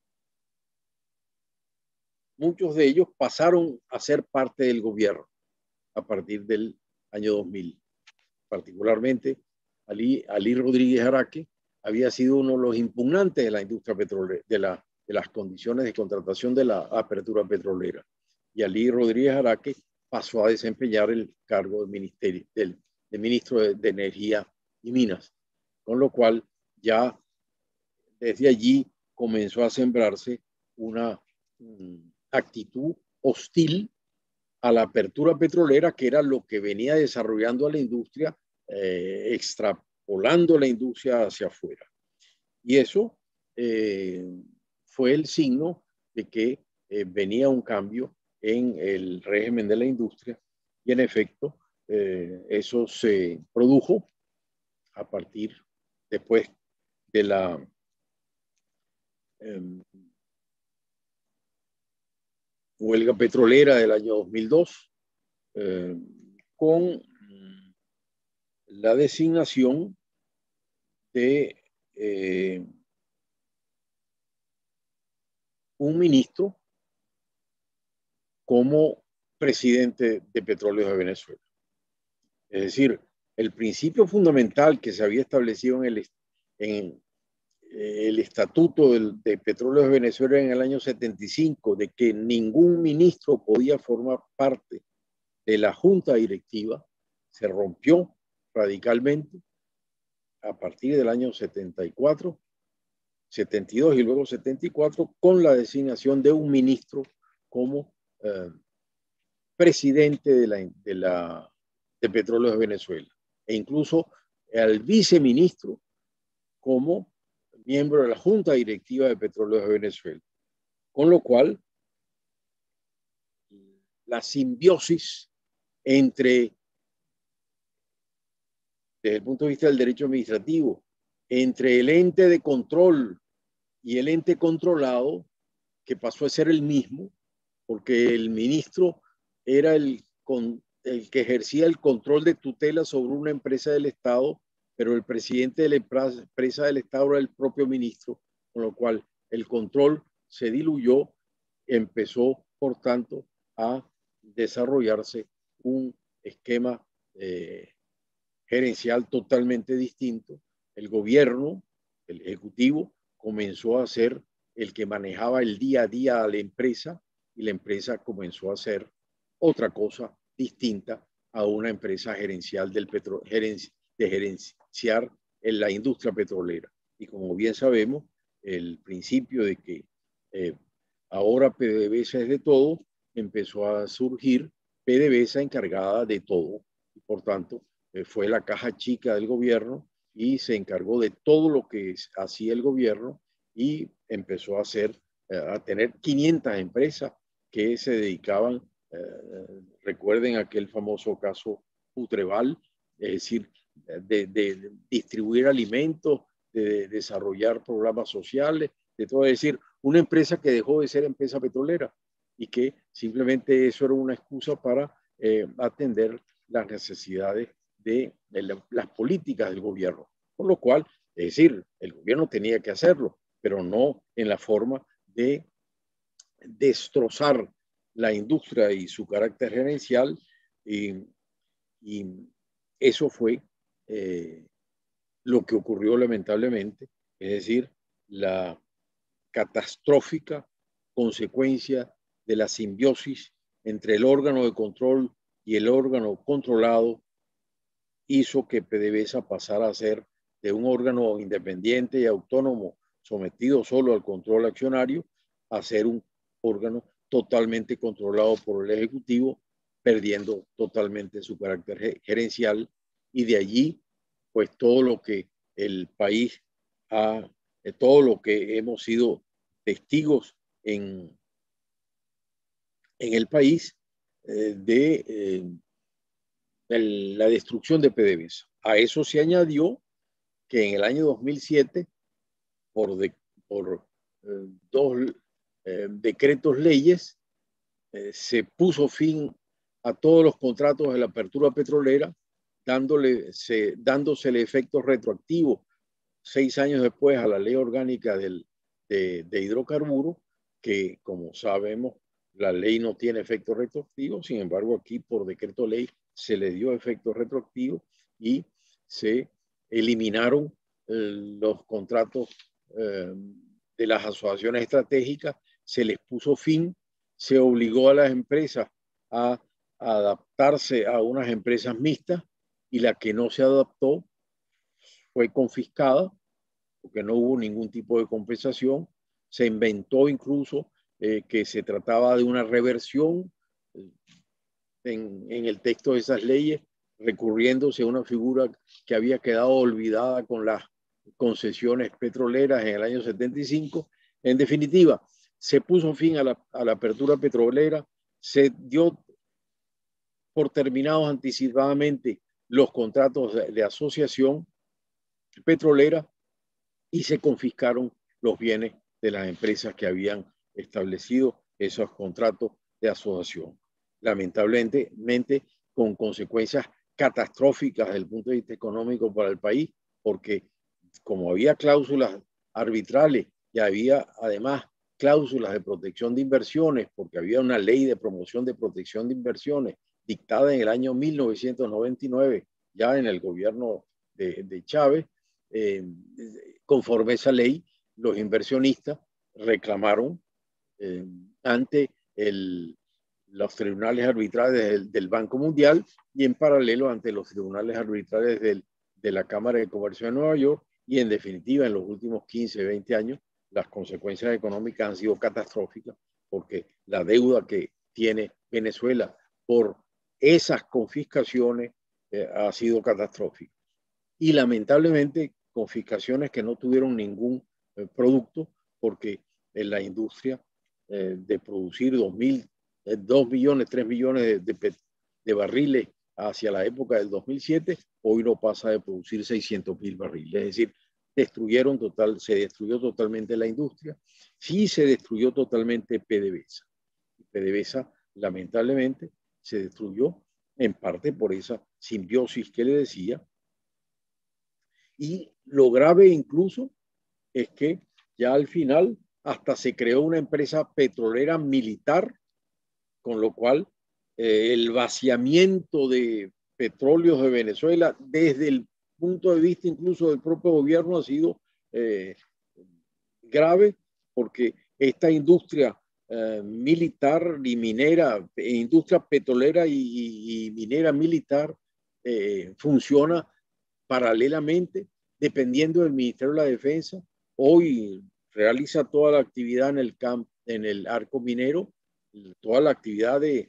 muchos de ellos pasaron a ser parte del gobierno a partir del año 2000. Particularmente, Ali Rodríguez Araque había sido uno de los impugnantes de la industria petrolera, de las condiciones de contratación de la apertura petrolera. Y Ali Rodríguez Araque pasó a desempeñar el cargo de ministro de Energía y Minas, con lo cual ya desde allí comenzó a sembrarse una actitud hostil a la apertura petrolera, que era lo que venía desarrollando a la industria, extrapolando la industria hacia afuera. Y eso fue el signo de que venía un cambio en el régimen de la industria y en efecto eso se produjo a partir después de la huelga petrolera del año 2002 con la designación de un ministro como presidente de Petróleos de Venezuela. Es decir, el principio fundamental que se había establecido en el estatuto de Petróleos de Venezuela en el año 75, de que ningún ministro podía formar parte de la junta directiva, se rompió radicalmente a partir del año 74, 72 y luego 74, con la designación de un ministro como presidente de Petróleos de Venezuela, e incluso al viceministro como miembro de la Junta Directiva de Petróleos de Venezuela. Con lo cual, la simbiosis desde el punto de vista del derecho administrativo, entre el ente de control y el ente controlado, que pasó a ser el mismo, porque el ministro era el que ejercía el control de tutela sobre una empresa del Estado, pero el presidente de la empresa del Estado era el propio ministro, con lo cual el control se diluyó, empezó, por tanto, a desarrollarse un esquema gerencial totalmente distinto. El gobierno, el ejecutivo, comenzó a ser el que manejaba el día a día a la empresa y la empresa comenzó a ser otra cosa distinta a una empresa gerencial de gerenciar en la industria petrolera. Y como bien sabemos, el principio de que ahora PDVSA es de todo, empezó a surgir PDVSA encargada de todo. Y por tanto, fue la caja chica del gobierno y se encargó de todo lo que hacía el gobierno y empezó a tener 500 empresas que se dedicaban, recuerden aquel famoso caso Putreval, es decir, de distribuir alimentos, de desarrollar programas sociales, de todo, es decir, una empresa que dejó de ser empresa petrolera y que simplemente eso era una excusa para atender las necesidades de las políticas del gobierno. Por lo cual, es decir, el gobierno tenía que hacerlo, pero no en la forma de destrozar la industria y su carácter gerencial. Y eso fue lo que ocurrió lamentablemente, es decir, la catastrófica consecuencia de la simbiosis entre el órgano de control y el órgano controlado hizo que PDVSA pasara a ser de un órgano independiente y autónomo sometido solo al control accionario a ser un órgano totalmente controlado por el Ejecutivo, perdiendo totalmente su carácter gerencial, y de allí pues todo lo que el país ha, todo lo que hemos sido testigos en el país de la destrucción de PDVSA. A eso se añadió que en el año 2007, por dos decretos leyes, se puso fin a todos los contratos de la apertura petrolera, dándosele efectos retroactivos 6 años después a la ley orgánica de hidrocarburos, que como sabemos la ley no tiene efectos retroactivos. Sin embargo, aquí por decreto ley se le dio efectos retroactivos y se eliminaron los contratos de las asociaciones estratégicas, se les puso fin, se obligó a las empresas a adaptarse a unas empresas mixtas, y la que no se adaptó fue confiscada porque no hubo ningún tipo de compensación. Se inventó incluso que se trataba de una reversión en el texto de esas leyes, recurriéndose a una figura que había quedado olvidada con las concesiones petroleras en el año 75. En definitiva, se puso fin a la apertura petrolera, se dio por terminados anticipadamente los contratos de asociación petrolera y se confiscaron los bienes de las empresas que habían establecido esos contratos de asociación. Lamentablemente, con consecuencias catastróficas desde el punto de vista económico para el país, porque como había cláusulas arbitrales y había además cláusulas de protección de inversiones, porque había una ley de promoción de protección de inversiones dictada en el año 1999, ya en el gobierno de Chávez, conforme a esa ley, los inversionistas reclamaron ante los tribunales arbitrales del Banco Mundial y en paralelo ante los tribunales arbitrales de la Cámara de Comercio de Nueva York, y en definitiva en los últimos 15, 20 años las consecuencias económicas han sido catastróficas, porque la deuda que tiene Venezuela por esas confiscaciones ha sido catastrófica. Y lamentablemente confiscaciones que no tuvieron ningún producto, porque en la industria de producir 2 millones, 3 millones de barriles hacia la época del 2007, hoy no pasa de producir 600.000 barriles. Es decir, se destruyó totalmente la industria. Sí se destruyó totalmente PDVSA. PDVSA, lamentablemente, se destruyó en parte por esa simbiosis que le decía. Y lo grave incluso es que ya al final hasta se creó una empresa petrolera militar, con lo cual el vaciamiento de petróleos de Venezuela desde el punto de vista incluso del propio gobierno ha sido grave, porque esta industria militar y minera, industria petrolera y minera militar funciona paralelamente, dependiendo del Ministerio de la Defensa. Hoy realiza toda la actividad en el arco minero, toda la actividad de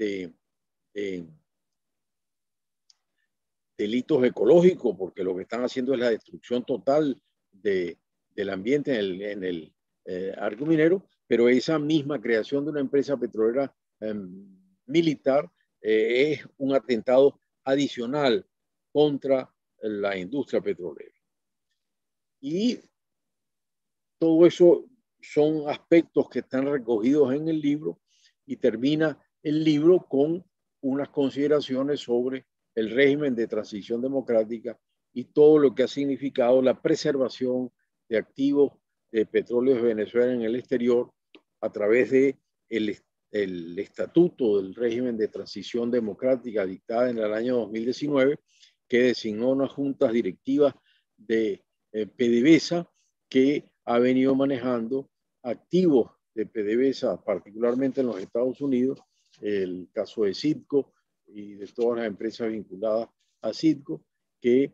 delitos ecológicos, porque lo que están haciendo es la destrucción total del ambiente en el arco minero, pero esa misma creación de una empresa petrolera militar es un atentado adicional contra la industria petrolera. Y todo eso son aspectos que están recogidos en el libro y termina el libro con unas consideraciones sobre el régimen de transición democrática y todo lo que ha significado la preservación de activos de petróleos de Venezuela en el exterior a través de el estatuto del régimen de transición democrática dictada en el año 2019, que designó unas juntas directivas de PDVSA que ha venido manejando activos de PDVSA, particularmente en los Estados Unidos, el caso de Citgo y de todas las empresas vinculadas a Citgo, que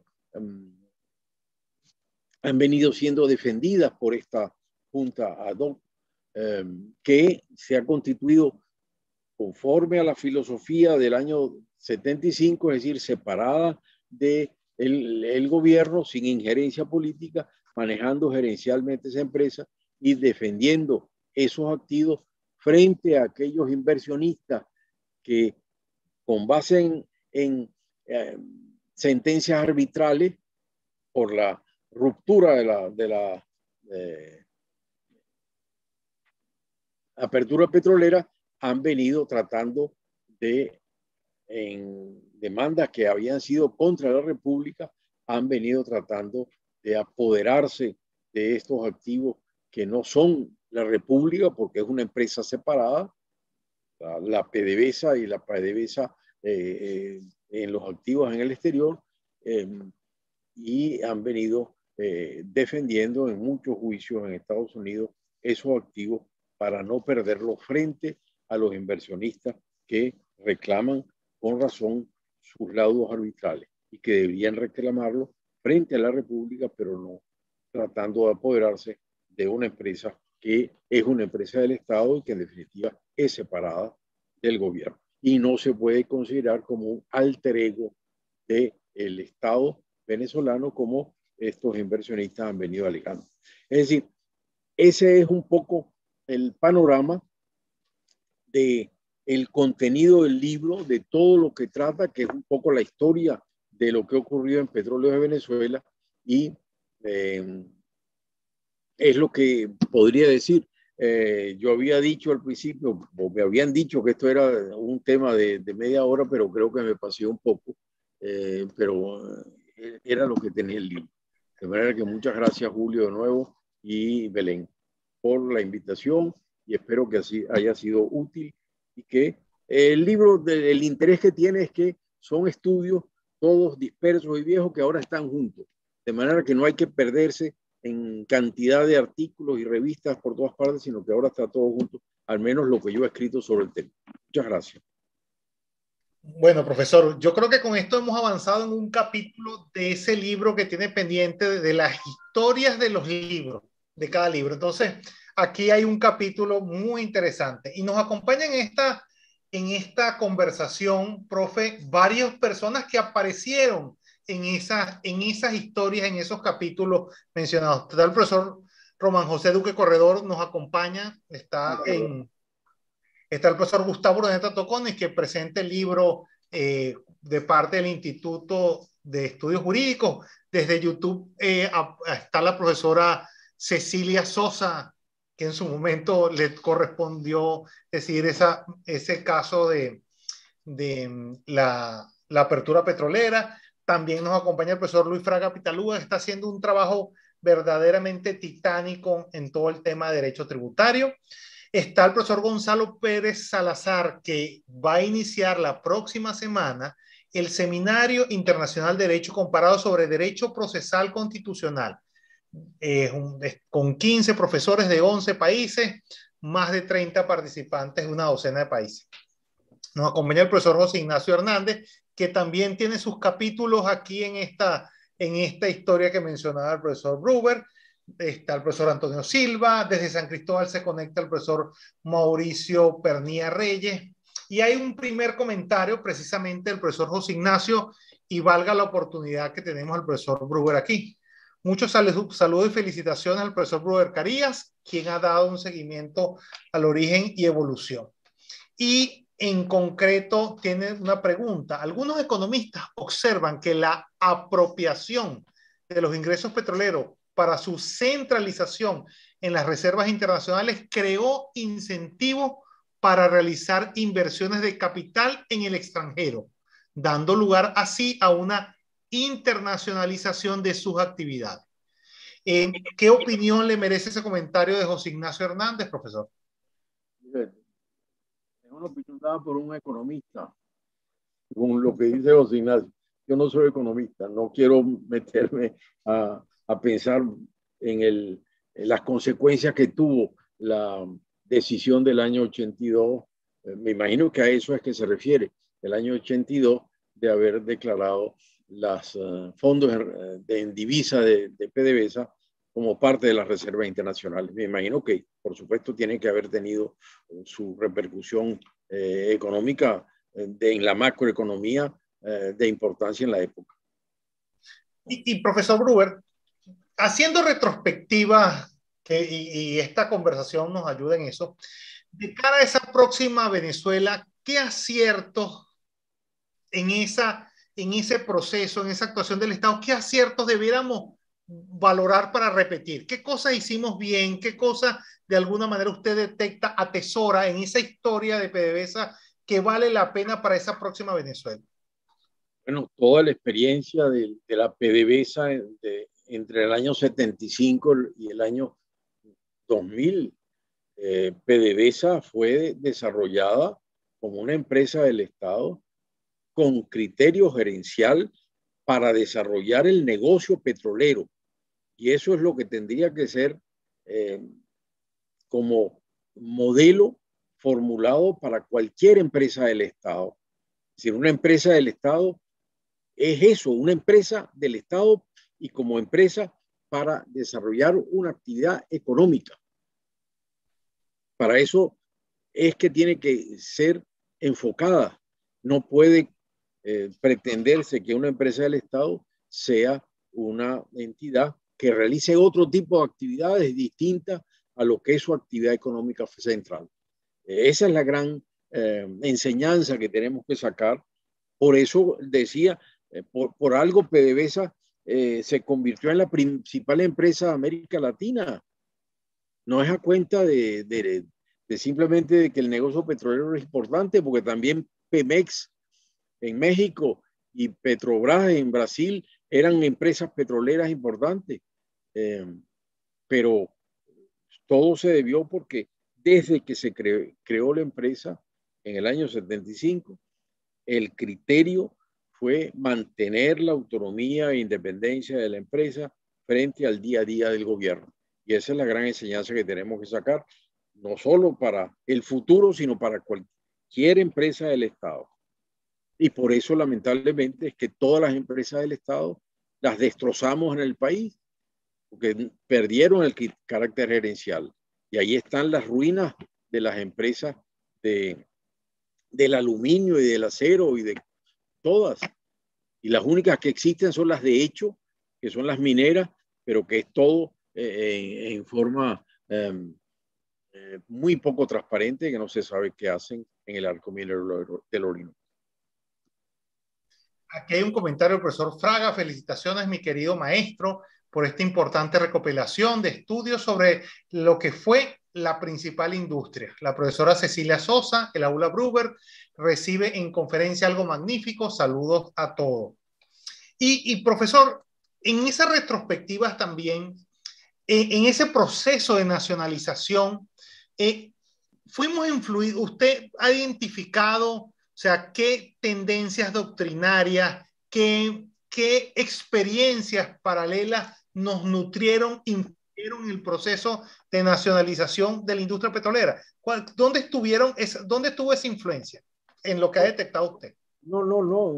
han venido siendo defendidas por esta junta ad hoc, que se ha constituido conforme a la filosofía del año 75, es decir, separada del gobierno, sin injerencia política, manejando gerencialmente esa empresa y defendiendo esos activos frente a aquellos inversionistas que, con base en sentencias arbitrales por la ruptura de la apertura petrolera, han venido tratando de, en demandas que habían sido contra la República, han venido tratando de apoderarse de estos activos que no son la República, porque es una empresa separada, la PDVSA y la PDVSA en los activos en el exterior, y han venido defendiendo en muchos juicios en Estados Unidos esos activos para no perderlos frente a los inversionistas que reclaman con razón sus laudos arbitrales y que deberían reclamarlo frente a la República, pero no tratando de apoderarse de una empresa que es una empresa del Estado y que en definitiva es separada del gobierno. Y no se puede considerar como un alter ego del Estado venezolano como estos inversionistas han venido alegando. Es decir, ese es un poco el panorama de el contenido del libro, de todo lo que trata, que es un poco la historia de lo que ocurrió en Petróleos de Venezuela y es lo que podría decir. Yo había dicho al principio, o me habían dicho que esto era un tema de media hora, pero creo que me pasé un poco, pero era lo que tenía el libro. De manera que muchas gracias, Julio, de nuevo, y Belén, por la invitación, y espero que así haya sido útil y que el libro, el interés que tiene es que son estudios todos dispersos y viejos que ahora están juntos, de manera que no hay que perderse en cantidad de artículos y revistas por todas partes, sino que ahora está todo junto, al menos lo que yo he escrito sobre el tema. Muchas gracias. Bueno, profesor, yo creo que con esto hemos avanzado en un capítulo de ese libro que tiene pendiente de las historias de los libros, de cada libro. Entonces, aquí hay un capítulo muy interesante y nos acompaña en esta conversación, profe, varias personas que aparecieron en esas historias, en esos capítulos mencionados. El profesor Román José Duque Corredor nos acompaña, está el profesor Gustavo Urdaneta Tocones, que presenta el libro de parte del Instituto de Estudios Jurídicos. Desde YouTube está la profesora Cecilia Sosa, que en su momento le correspondió decir ese caso de la apertura petrolera. También nos acompaña el profesor Luis Fraga Pitalúa, que está haciendo un trabajo verdaderamente titánico en todo el tema de derecho tributario. Está el profesor Gonzalo Pérez Salazar, que va a iniciar la próxima semana el Seminario Internacional de Derecho Comparado sobre Derecho Procesal Constitucional, con 15 profesores de 11 países, más de 30 participantes de una docena de países. Nos acompaña el profesor José Ignacio Hernández, que también tiene sus capítulos aquí en esta historia que mencionaba el profesor Gruber. Está el profesor Antonio Silva, desde San Cristóbal se conecta el profesor Mauricio Pernía Reyes, y hay un primer comentario precisamente del profesor José Ignacio, y valga la oportunidad que tenemos al profesor Gruber aquí. Muchos saludos y felicitaciones al profesor Gruber Carías, quien ha dado un seguimiento al origen y evolución. Y en concreto tiene una pregunta. Algunos economistas observan que la apropiación de los ingresos petroleros para su centralización en las reservas internacionales, creó incentivos para realizar inversiones de capital en el extranjero, dando lugar así a una internacionalización de sus actividades. ¿Qué opinión le merece ese comentario de José Ignacio Hernández, profesor? Es una opinión dada por un economista, con lo que dice José Ignacio. Yo no soy economista, no quiero meterme a pensar en las consecuencias que tuvo la decisión del año 82. Me imagino que a eso es que se refiere, el año 82, de haber declarado los fondos en divisa de PDVSA como parte de las reservas internacionales. Me imagino que, por supuesto, tiene que haber tenido su repercusión económica en la macroeconomía de importancia en la época. Y profesor Gruber, haciendo retrospectiva, y esta conversación nos ayuda en eso, de cara a esa próxima Venezuela, ¿qué aciertos en ese proceso, en esa actuación del Estado, qué aciertos debiéramos valorar para repetir? ¿Qué cosas hicimos bien? ¿Qué cosas de alguna manera usted detecta, atesora en esa historia de PDVSA que vale la pena para esa próxima Venezuela? Bueno, toda la experiencia de la PDVSA entre el año 75 y el año 2000, PDVSA fue desarrollada como una empresa del Estado con criterio gerencial para desarrollar el negocio petrolero. Y eso es lo que tendría que ser como modelo formulado para cualquier empresa del Estado. Es decir, una empresa del Estado es eso, una empresa del Estado y como empresa para desarrollar una actividad económica. Para eso es que tiene que ser enfocada. No puede pretenderse que una empresa del Estado sea una entidad que realice otro tipo de actividades distintas a lo que es su actividad económica central. Esa es la gran enseñanza que tenemos que sacar. Por eso decía, por algo PDVSA se convirtió en la principal empresa de América Latina. No es a cuenta de simplemente de que el negocio petrolero es importante, porque también Pemex en México y Petrobras en Brasil eran empresas petroleras importantes. Pero todo se debió porque desde que se creó la empresa en el año 75, el criterio fue mantener la autonomía e independencia de la empresa frente al día a día del gobierno. Y esa es la gran enseñanza que tenemos que sacar, no solo para el futuro, sino para cualquier empresa del Estado. Y por eso, lamentablemente, es que todas las empresas del Estado las destrozamos en el país, porque perdieron el carácter gerencial. Y ahí están las ruinas de las empresas del aluminio y del acero y de todas. Y las únicas que existen son las de hecho, que son las mineras, pero que es todo en forma muy poco transparente, que no se sabe qué hacen en el arco minero del Orinoco. Aquí hay un comentario del profesor Fraga. Felicitaciones, mi querido maestro, por esta importante recopilación de estudios sobre lo que fue la principal industria. La profesora Cecilia Sosa, el aula Gruber, recibe en conferencia algo magnífico. Saludos a todos. Y profesor, en esas retrospectivas también, en ese proceso de nacionalización, fuimos influidos, usted ha identificado, o sea, qué tendencias doctrinarias, qué experiencias paralelas nos nutrieron, influyeron en el proceso de nacionalización de la industria petrolera. ¿Dónde estuvo esa influencia en lo que ha detectado usted? No.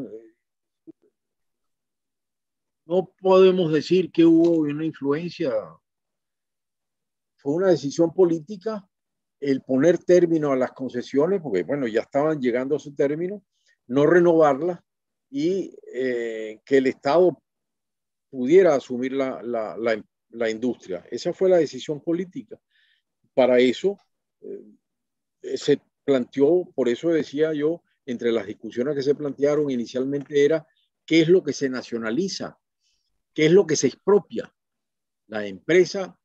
No podemos decir que hubo una influencia. Fue una decisión política el poner término a las concesiones, porque bueno, ya estaban llegando a su término, no renovarlas y que el Estado pudiera asumir la industria. Esa fue la decisión política. Para eso se planteó, por eso decía yo, entre las discusiones que se plantearon inicialmente era qué es lo que se nacionaliza, qué es lo que se expropia. la empresa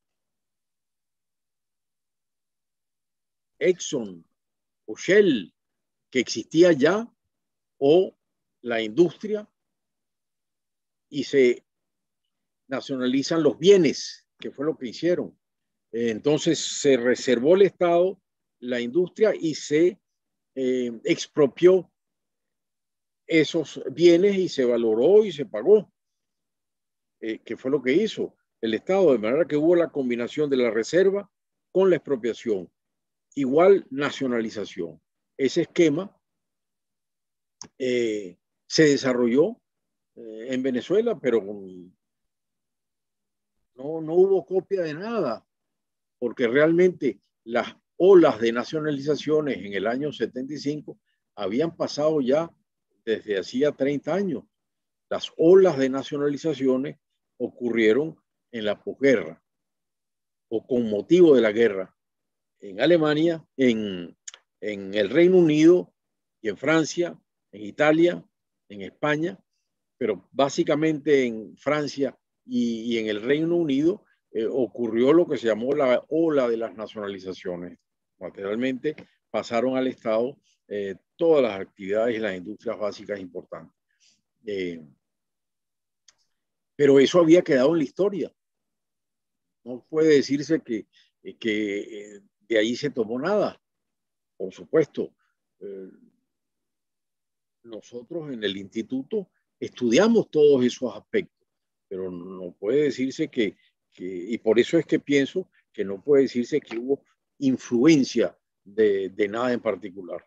Exxon o Shell que existía ya, o la industria, y se nacionalizan los bienes, que fue lo que hicieron. Entonces se reservó el Estado la industria y se expropió esos bienes y se valoró y se pagó, que fue lo que hizo el Estado, de manera que hubo la combinación de la reserva con la expropiación, igual nacionalización. Ese esquema se desarrolló en Venezuela, pero no hubo copia de nada, porque realmente las olas de nacionalizaciones en el año 75 habían pasado ya desde hacía 30 años. Las olas de nacionalizaciones ocurrieron en la posguerra o con motivo de la guerra en Alemania, en el Reino Unido y en Francia, en Italia, en España, pero básicamente en Francia y en el Reino Unido ocurrió lo que se llamó la ola de las nacionalizaciones. Materialmente pasaron al Estado todas las actividades y las industrias básicas importantes. Pero eso había quedado en la historia. No puede decirse que de ahí se tomó nada. Por supuesto, nosotros en el instituto estudiamos todos esos aspectos, pero no puede decirse y por eso es que pienso que no puede decirse que hubo influencia de nada en particular.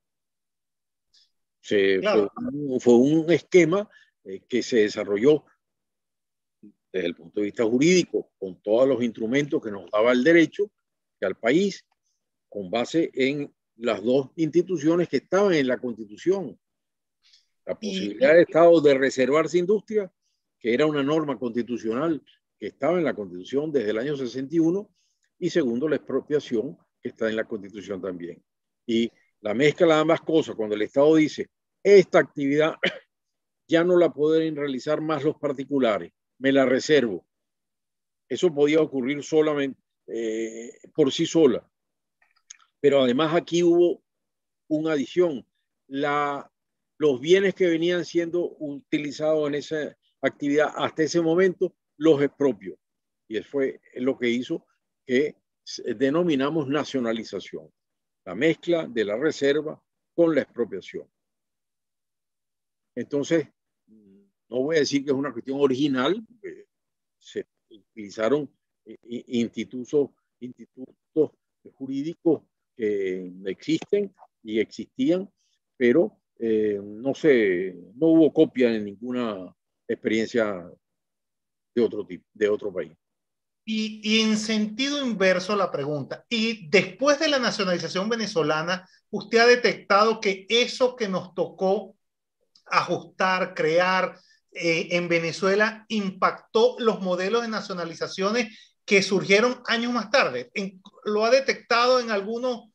Claro. Fue un esquema que se desarrolló desde el punto de vista jurídico, con todos los instrumentos que nos daba el derecho al país, con base en las dos instituciones que estaban en la Constitución. La posibilidad del Estado de reservarse industria, que era una norma constitucional que estaba en la Constitución desde el año 61, y segundo, la expropiación, que está en la Constitución también. Y la mezcla de ambas cosas, cuando el Estado dice, esta actividad ya no la pueden realizar más los particulares, me la reservo. Eso podía ocurrir solamente por sí sola. Pero además aquí hubo una adición. Los bienes que venían siendo utilizados en esa actividad hasta ese momento los expropió. Y eso fue lo que hizo que denominamos nacionalización. La mezcla de la reserva con la expropiación. Entonces, no voy a decir que es una cuestión original, se utilizaron institutos jurídicos que existen y existían, pero no hubo copia en ninguna experiencia de otro tipo, de otro país. Y en sentido inverso la pregunta, y después de la nacionalización venezolana, ¿usted ha detectado que eso que nos tocó ajustar, crear en Venezuela impactó los modelos de nacionalizaciones que surgieron años más tarde? ¿Lo ha detectado en algunos?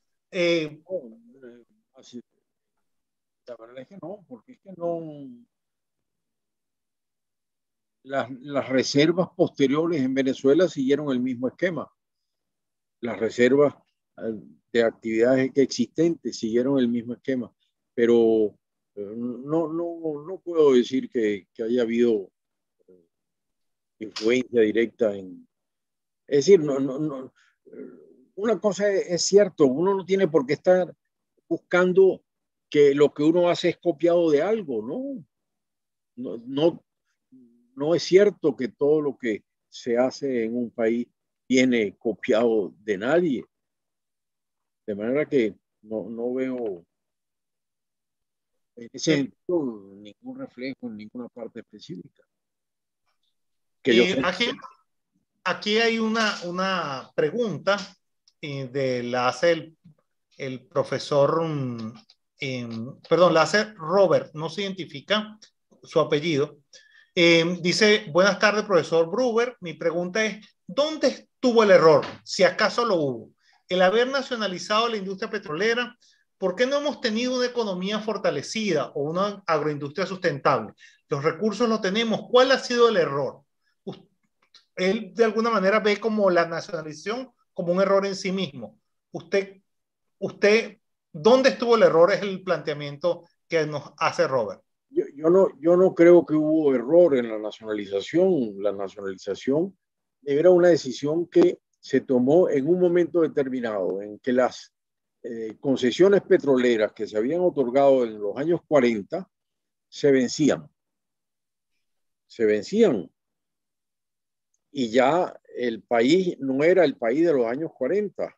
Así, la verdad es que no, porque es que no. Las reservas posteriores en Venezuela siguieron el mismo esquema. Las reservas de actividades existentes siguieron el mismo esquema, pero no puedo decir que haya habido influencia directa en... Es decir, una cosa es cierto, uno no tiene por qué estar buscando que lo que uno hace es copiado de algo, no es cierto que todo lo que se hace en un país viene copiado de nadie. De manera que no veo en ese sentido ningún reflejo en ninguna parte específica. Aquí hay una pregunta la hace el profesor, perdón, la hace Robert, no se identifica su apellido. Dice, buenas tardes, profesor Bruber. Mi pregunta es, ¿dónde estuvo el error? Si acaso lo hubo. El haber nacionalizado la industria petrolera, ¿por qué no hemos tenido una economía fortalecida o una agroindustria sustentable? Los recursos los tenemos. ¿Cuál ha sido el error? él de alguna manera ve como la nacionalización como un error en sí mismo. Usted, ¿dónde estuvo el error? Es el planteamiento que nos hace Robert. Yo no creo que hubo error en la nacionalización. La nacionalización era una decisión que se tomó en un momento determinado, en que las concesiones petroleras que se habían otorgado en los años 40 se vencían. Se vencían. Y ya el país no era el país de los años 40.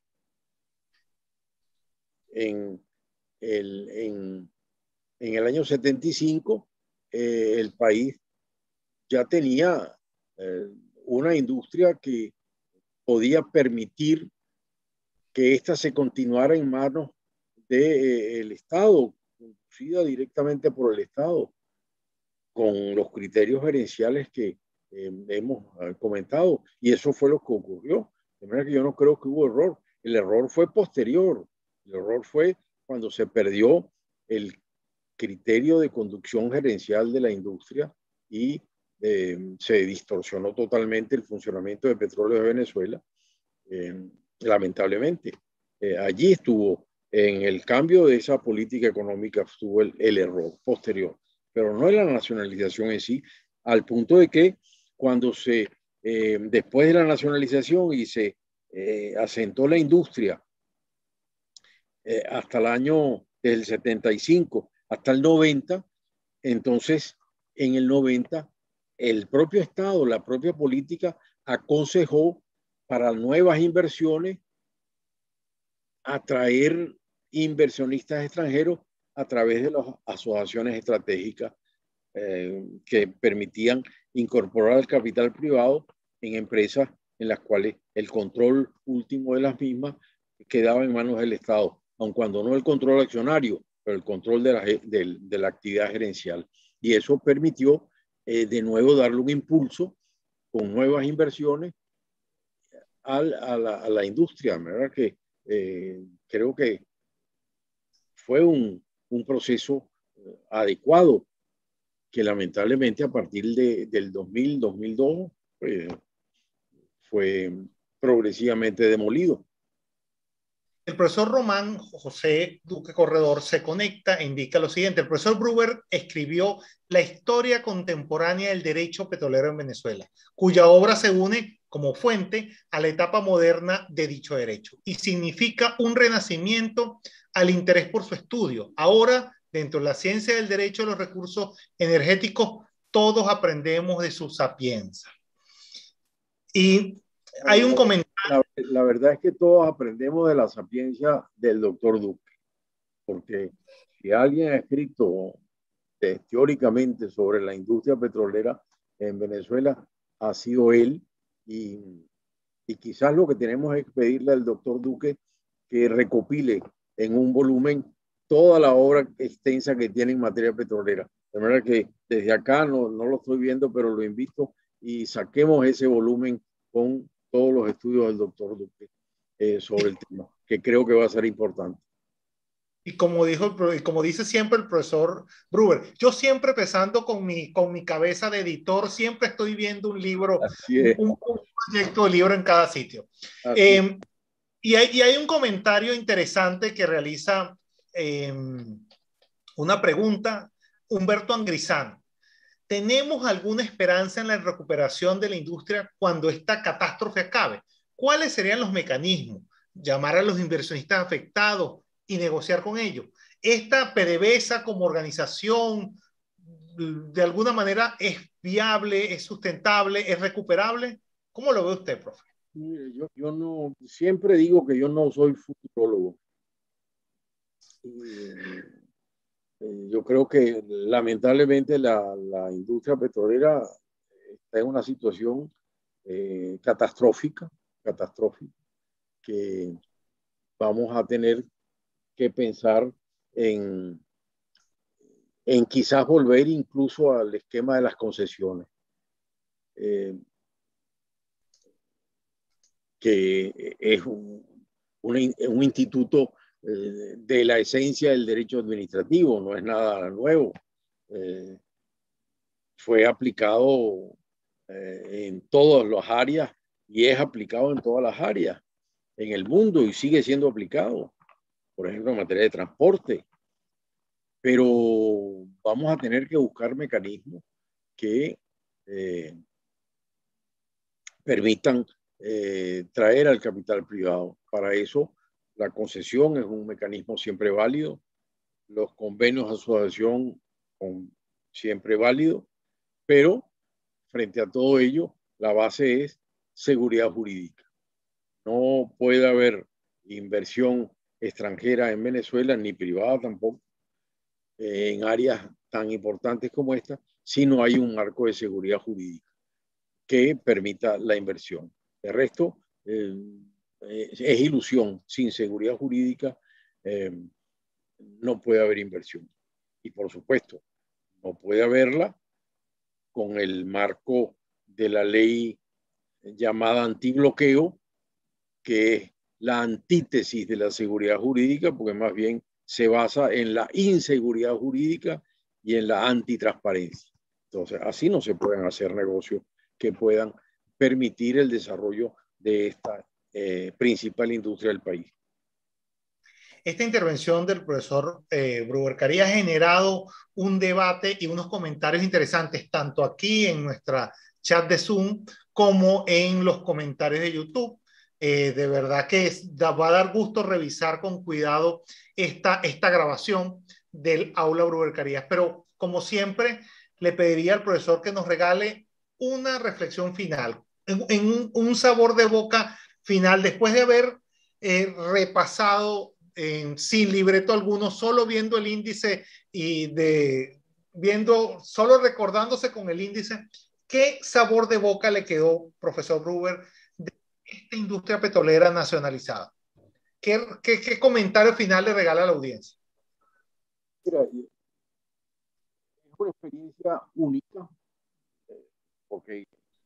En en el año 75, el país ya tenía una industria que podía permitir que ésta se continuara en manos del Estado, conducida directamente por el Estado, con los criterios gerenciales que hemos comentado. Y eso fue lo que ocurrió. De manera que yo no creo que hubo error. El error fue posterior. El error fue cuando se perdió el criterio de conducción gerencial de la industria y se distorsionó totalmente el funcionamiento de Petróleos de Venezuela, lamentablemente. Allí estuvo, en el cambio de esa política económica, estuvo el error posterior, pero no en la nacionalización en sí, al punto de que cuando después de la nacionalización y se asentó la industria hasta el año del 75 hasta el 90, entonces en el 90 el propio Estado, la propia política aconsejó para nuevas inversiones atraer inversionistas extranjeros a través de las asociaciones estratégicas que permitían incorporar el capital privado en empresas en las cuales el control último de las mismas quedaba en manos del Estado, aun cuando no el control accionario, pero el control de la actividad gerencial. Y eso permitió de nuevo darle un impulso con nuevas inversiones a la industria, ¿verdad? Que creo que fue un proceso adecuado que lamentablemente a partir del 2000, 2002 fue progresivamente demolido. El profesor Román José Duque Corredor se conecta e indica lo siguiente. El profesor Gruber escribió La historia contemporánea del derecho petrolero en Venezuela, cuya obra se une como fuente a la etapa moderna de dicho derecho y significa un renacimiento al interés por su estudio. Ahora, dentro de la ciencia del derecho de los recursos energéticos, todos aprendemos de su sapienza. Y hay un comentario. La verdad es que todos aprendemos de la sapiencia del doctor Duque, porque si alguien ha escrito teóricamente sobre la industria petrolera en Venezuela, ha sido él, y quizás lo que tenemos es pedirle al doctor Duque que recopile en un volumen toda la obra extensa que tiene en materia petrolera. De manera que desde acá no lo estoy viendo, pero lo invito y saquemos ese volumen con todos los estudios del doctor Duque sobre el tema, que creo que va a ser importante. Y como dice siempre el profesor Gruber, yo siempre pensando con mi cabeza de editor, siempre estoy viendo un libro, un proyecto de libro en cada sitio. Y hay un comentario interesante que realiza una pregunta, Humberto Angrisano. ¿Tenemos alguna esperanza en la recuperación de la industria cuando esta catástrofe acabe? ¿Cuáles serían los mecanismos? Llamar a los inversionistas afectados y negociar con ellos. ¿Esta PDVSA como organización de alguna manera es viable, es sustentable, es recuperable? ¿Cómo lo ve usted, profe? Yo no, siempre digo que yo no soy futurólogo. Yo creo que lamentablemente la industria petrolera está en una situación catastrófica, que vamos a tener que pensar en quizás volver incluso al esquema de las concesiones, que es un instituto de la esencia del derecho administrativo, no es nada nuevo. Fue aplicado en todas las áreas y es aplicado en todas las áreas en el mundo y sigue siendo aplicado, por ejemplo, en materia de transporte. Pero vamos a tener que buscar mecanismos que permitan traer al capital privado. Para eso, la concesión es un mecanismo siempre válido, los convenios de asociación son siempre válidos, pero frente a todo ello, la base es seguridad jurídica. No puede haber inversión extranjera en Venezuela, ni privada tampoco, en áreas tan importantes como esta, si no hay un marco de seguridad jurídica que permita la inversión. De resto, es ilusión. Sin seguridad jurídica no puede haber inversión. Y por supuesto, no puede haberla con el marco de la ley llamada antibloqueo, que es la antítesis de la seguridad jurídica, porque más bien se basa en la inseguridad jurídica y en la antitransparencia. Entonces, así no se pueden hacer negocios que puedan permitir el desarrollo de esta principal industria del país. Esta intervención del profesor Bruber Carías ha generado un debate y unos comentarios interesantes, tanto aquí en nuestra chat de Zoom como en los comentarios de YouTube. De verdad que va a dar gusto revisar con cuidado esta grabación del aula Bruber Carías. Pero como siempre, le pediría al profesor que nos regale una reflexión final, un sabor de boca final, después de haber repasado sin libreto alguno, solo viendo el índice y solo recordándose con el índice. ¿Qué sabor de boca le quedó, profesor Bruber, de esta industria petrolera nacionalizada? ¿Qué comentario final le regala a la audiencia? Mira, es una experiencia única, porque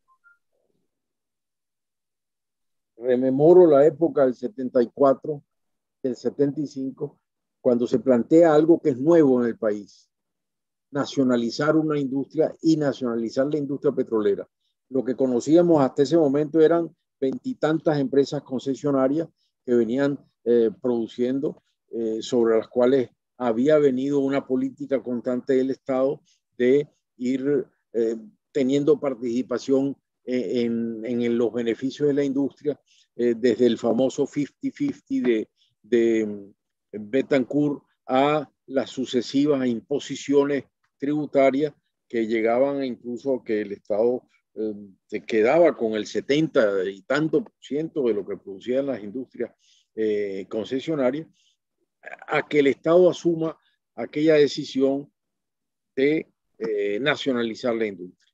rememoro la época del 74, del 75, cuando se plantea algo que es nuevo en el país, nacionalizar una industria y nacionalizar la industria petrolera. Lo que conocíamos hasta ese momento eran veintitantas empresas concesionarias que venían produciendo, sobre las cuales había venido una política constante del Estado de ir teniendo participación en los beneficios de la industria, desde el famoso 50-50 de Betancourt a las sucesivas imposiciones tributarias que llegaban incluso a que el Estado se quedaba con el 70 y tanto por ciento de lo que producían las industrias concesionarias, a que el Estado asuma aquella decisión de nacionalizar la industria.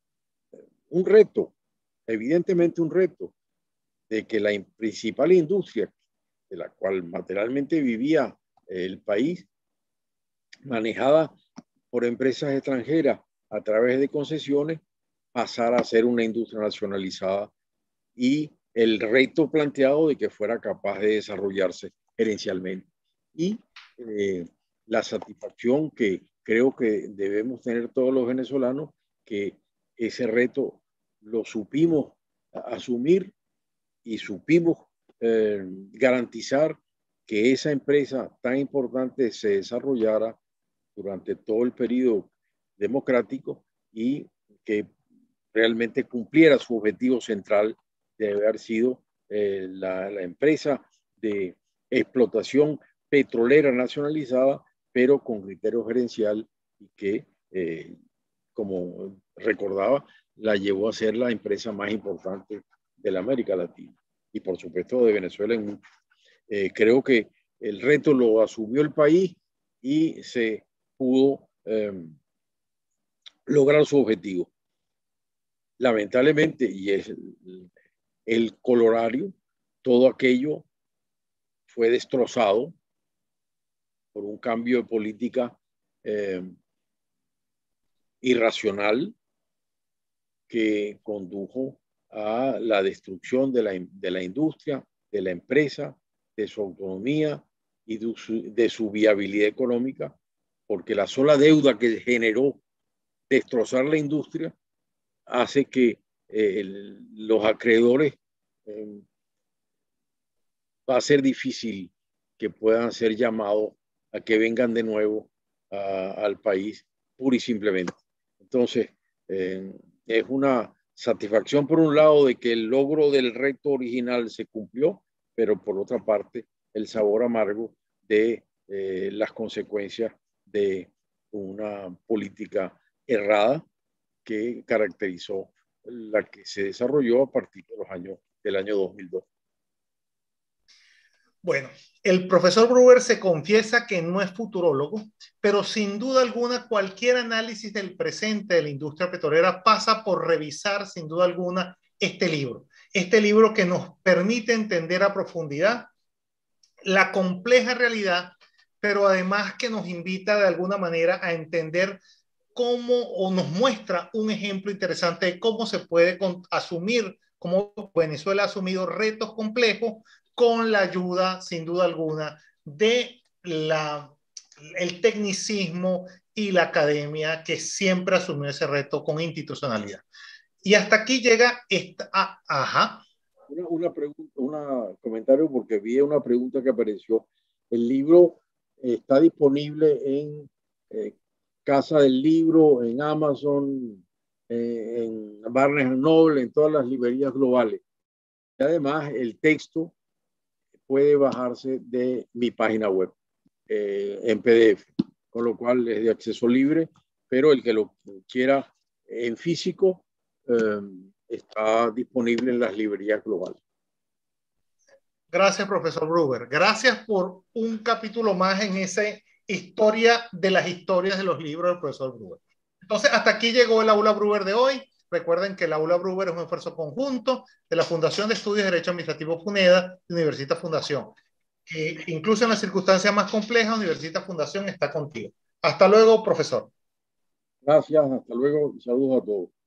Un reto, evidentemente un reto, de que la principal industria de la cual materialmente vivía el país, manejada por empresas extranjeras a través de concesiones, pasara a ser una industria nacionalizada y el reto planteado de que fuera capaz de desarrollarse gerencialmente. Y la satisfacción que creo que debemos tener todos los venezolanos, que ese reto lo supimos asumir y supimos garantizar que esa empresa tan importante se desarrollara durante todo el periodo democrático y que realmente cumpliera su objetivo central de haber sido la empresa de explotación petrolera nacionalizada, pero con criterio gerencial y que, como recordaba, la llevó a ser la empresa más importante de la América Latina y por supuesto de Venezuela en mucho. Creo que el reto lo asumió el país y se pudo lograr su objetivo. Lamentablemente, y es el colorario, todo aquello fue destrozado por un cambio de política irracional que condujo a la destrucción de la industria, de la empresa, de su autonomía y de su viabilidad económica, porque la sola deuda que generó destrozar la industria hace que los acreedores va a ser difícil que puedan ser llamados a que vengan de nuevo al país pura y simplemente. Entonces, es una satisfacción por un lado de que el logro del reto original se cumplió, pero por otra parte el sabor amargo de las consecuencias de una política errada que caracterizó la que se desarrolló a partir de del año 2002. Bueno, el profesor Brewer se confiesa que no es futurólogo, pero sin duda alguna cualquier análisis del presente de la industria petrolera pasa por revisar sin duda alguna este libro que nos permite entender a profundidad la compleja realidad, pero además que nos invita de alguna manera a entender cómo o nos muestra un ejemplo interesante de cómo se puede asumir, cómo Venezuela ha asumido retos complejos con la ayuda, sin duda alguna, de el tecnicismo y la academia que siempre asumió ese reto con institucionalidad. Y hasta aquí llega esta... ajá. Una pregunta, un comentario, porque vi una pregunta que apareció. El libro está disponible en Casa del Libro, en Amazon, en Barnes Noble, en todas las librerías globales. Y además, el texto puede bajarse de mi página web en PDF, con lo cual es de acceso libre, pero el que lo quiera en físico está disponible en las librerías globales. Gracias, profesor Brewer. Gracias por un capítulo más en esa historia de las historias de los libros del profesor Brewer. Entonces, hasta aquí llegó el Aula Brewer de hoy. Recuerden que el Aula Brewer es un esfuerzo conjunto de la Fundación de Estudios de Derecho Administrativo FUNEDA y Universitas Fundación. Incluso en las circunstancias más complejas, Universitas Fundación está contigo. Hasta luego, profesor. Gracias, hasta luego. Saludos a todos.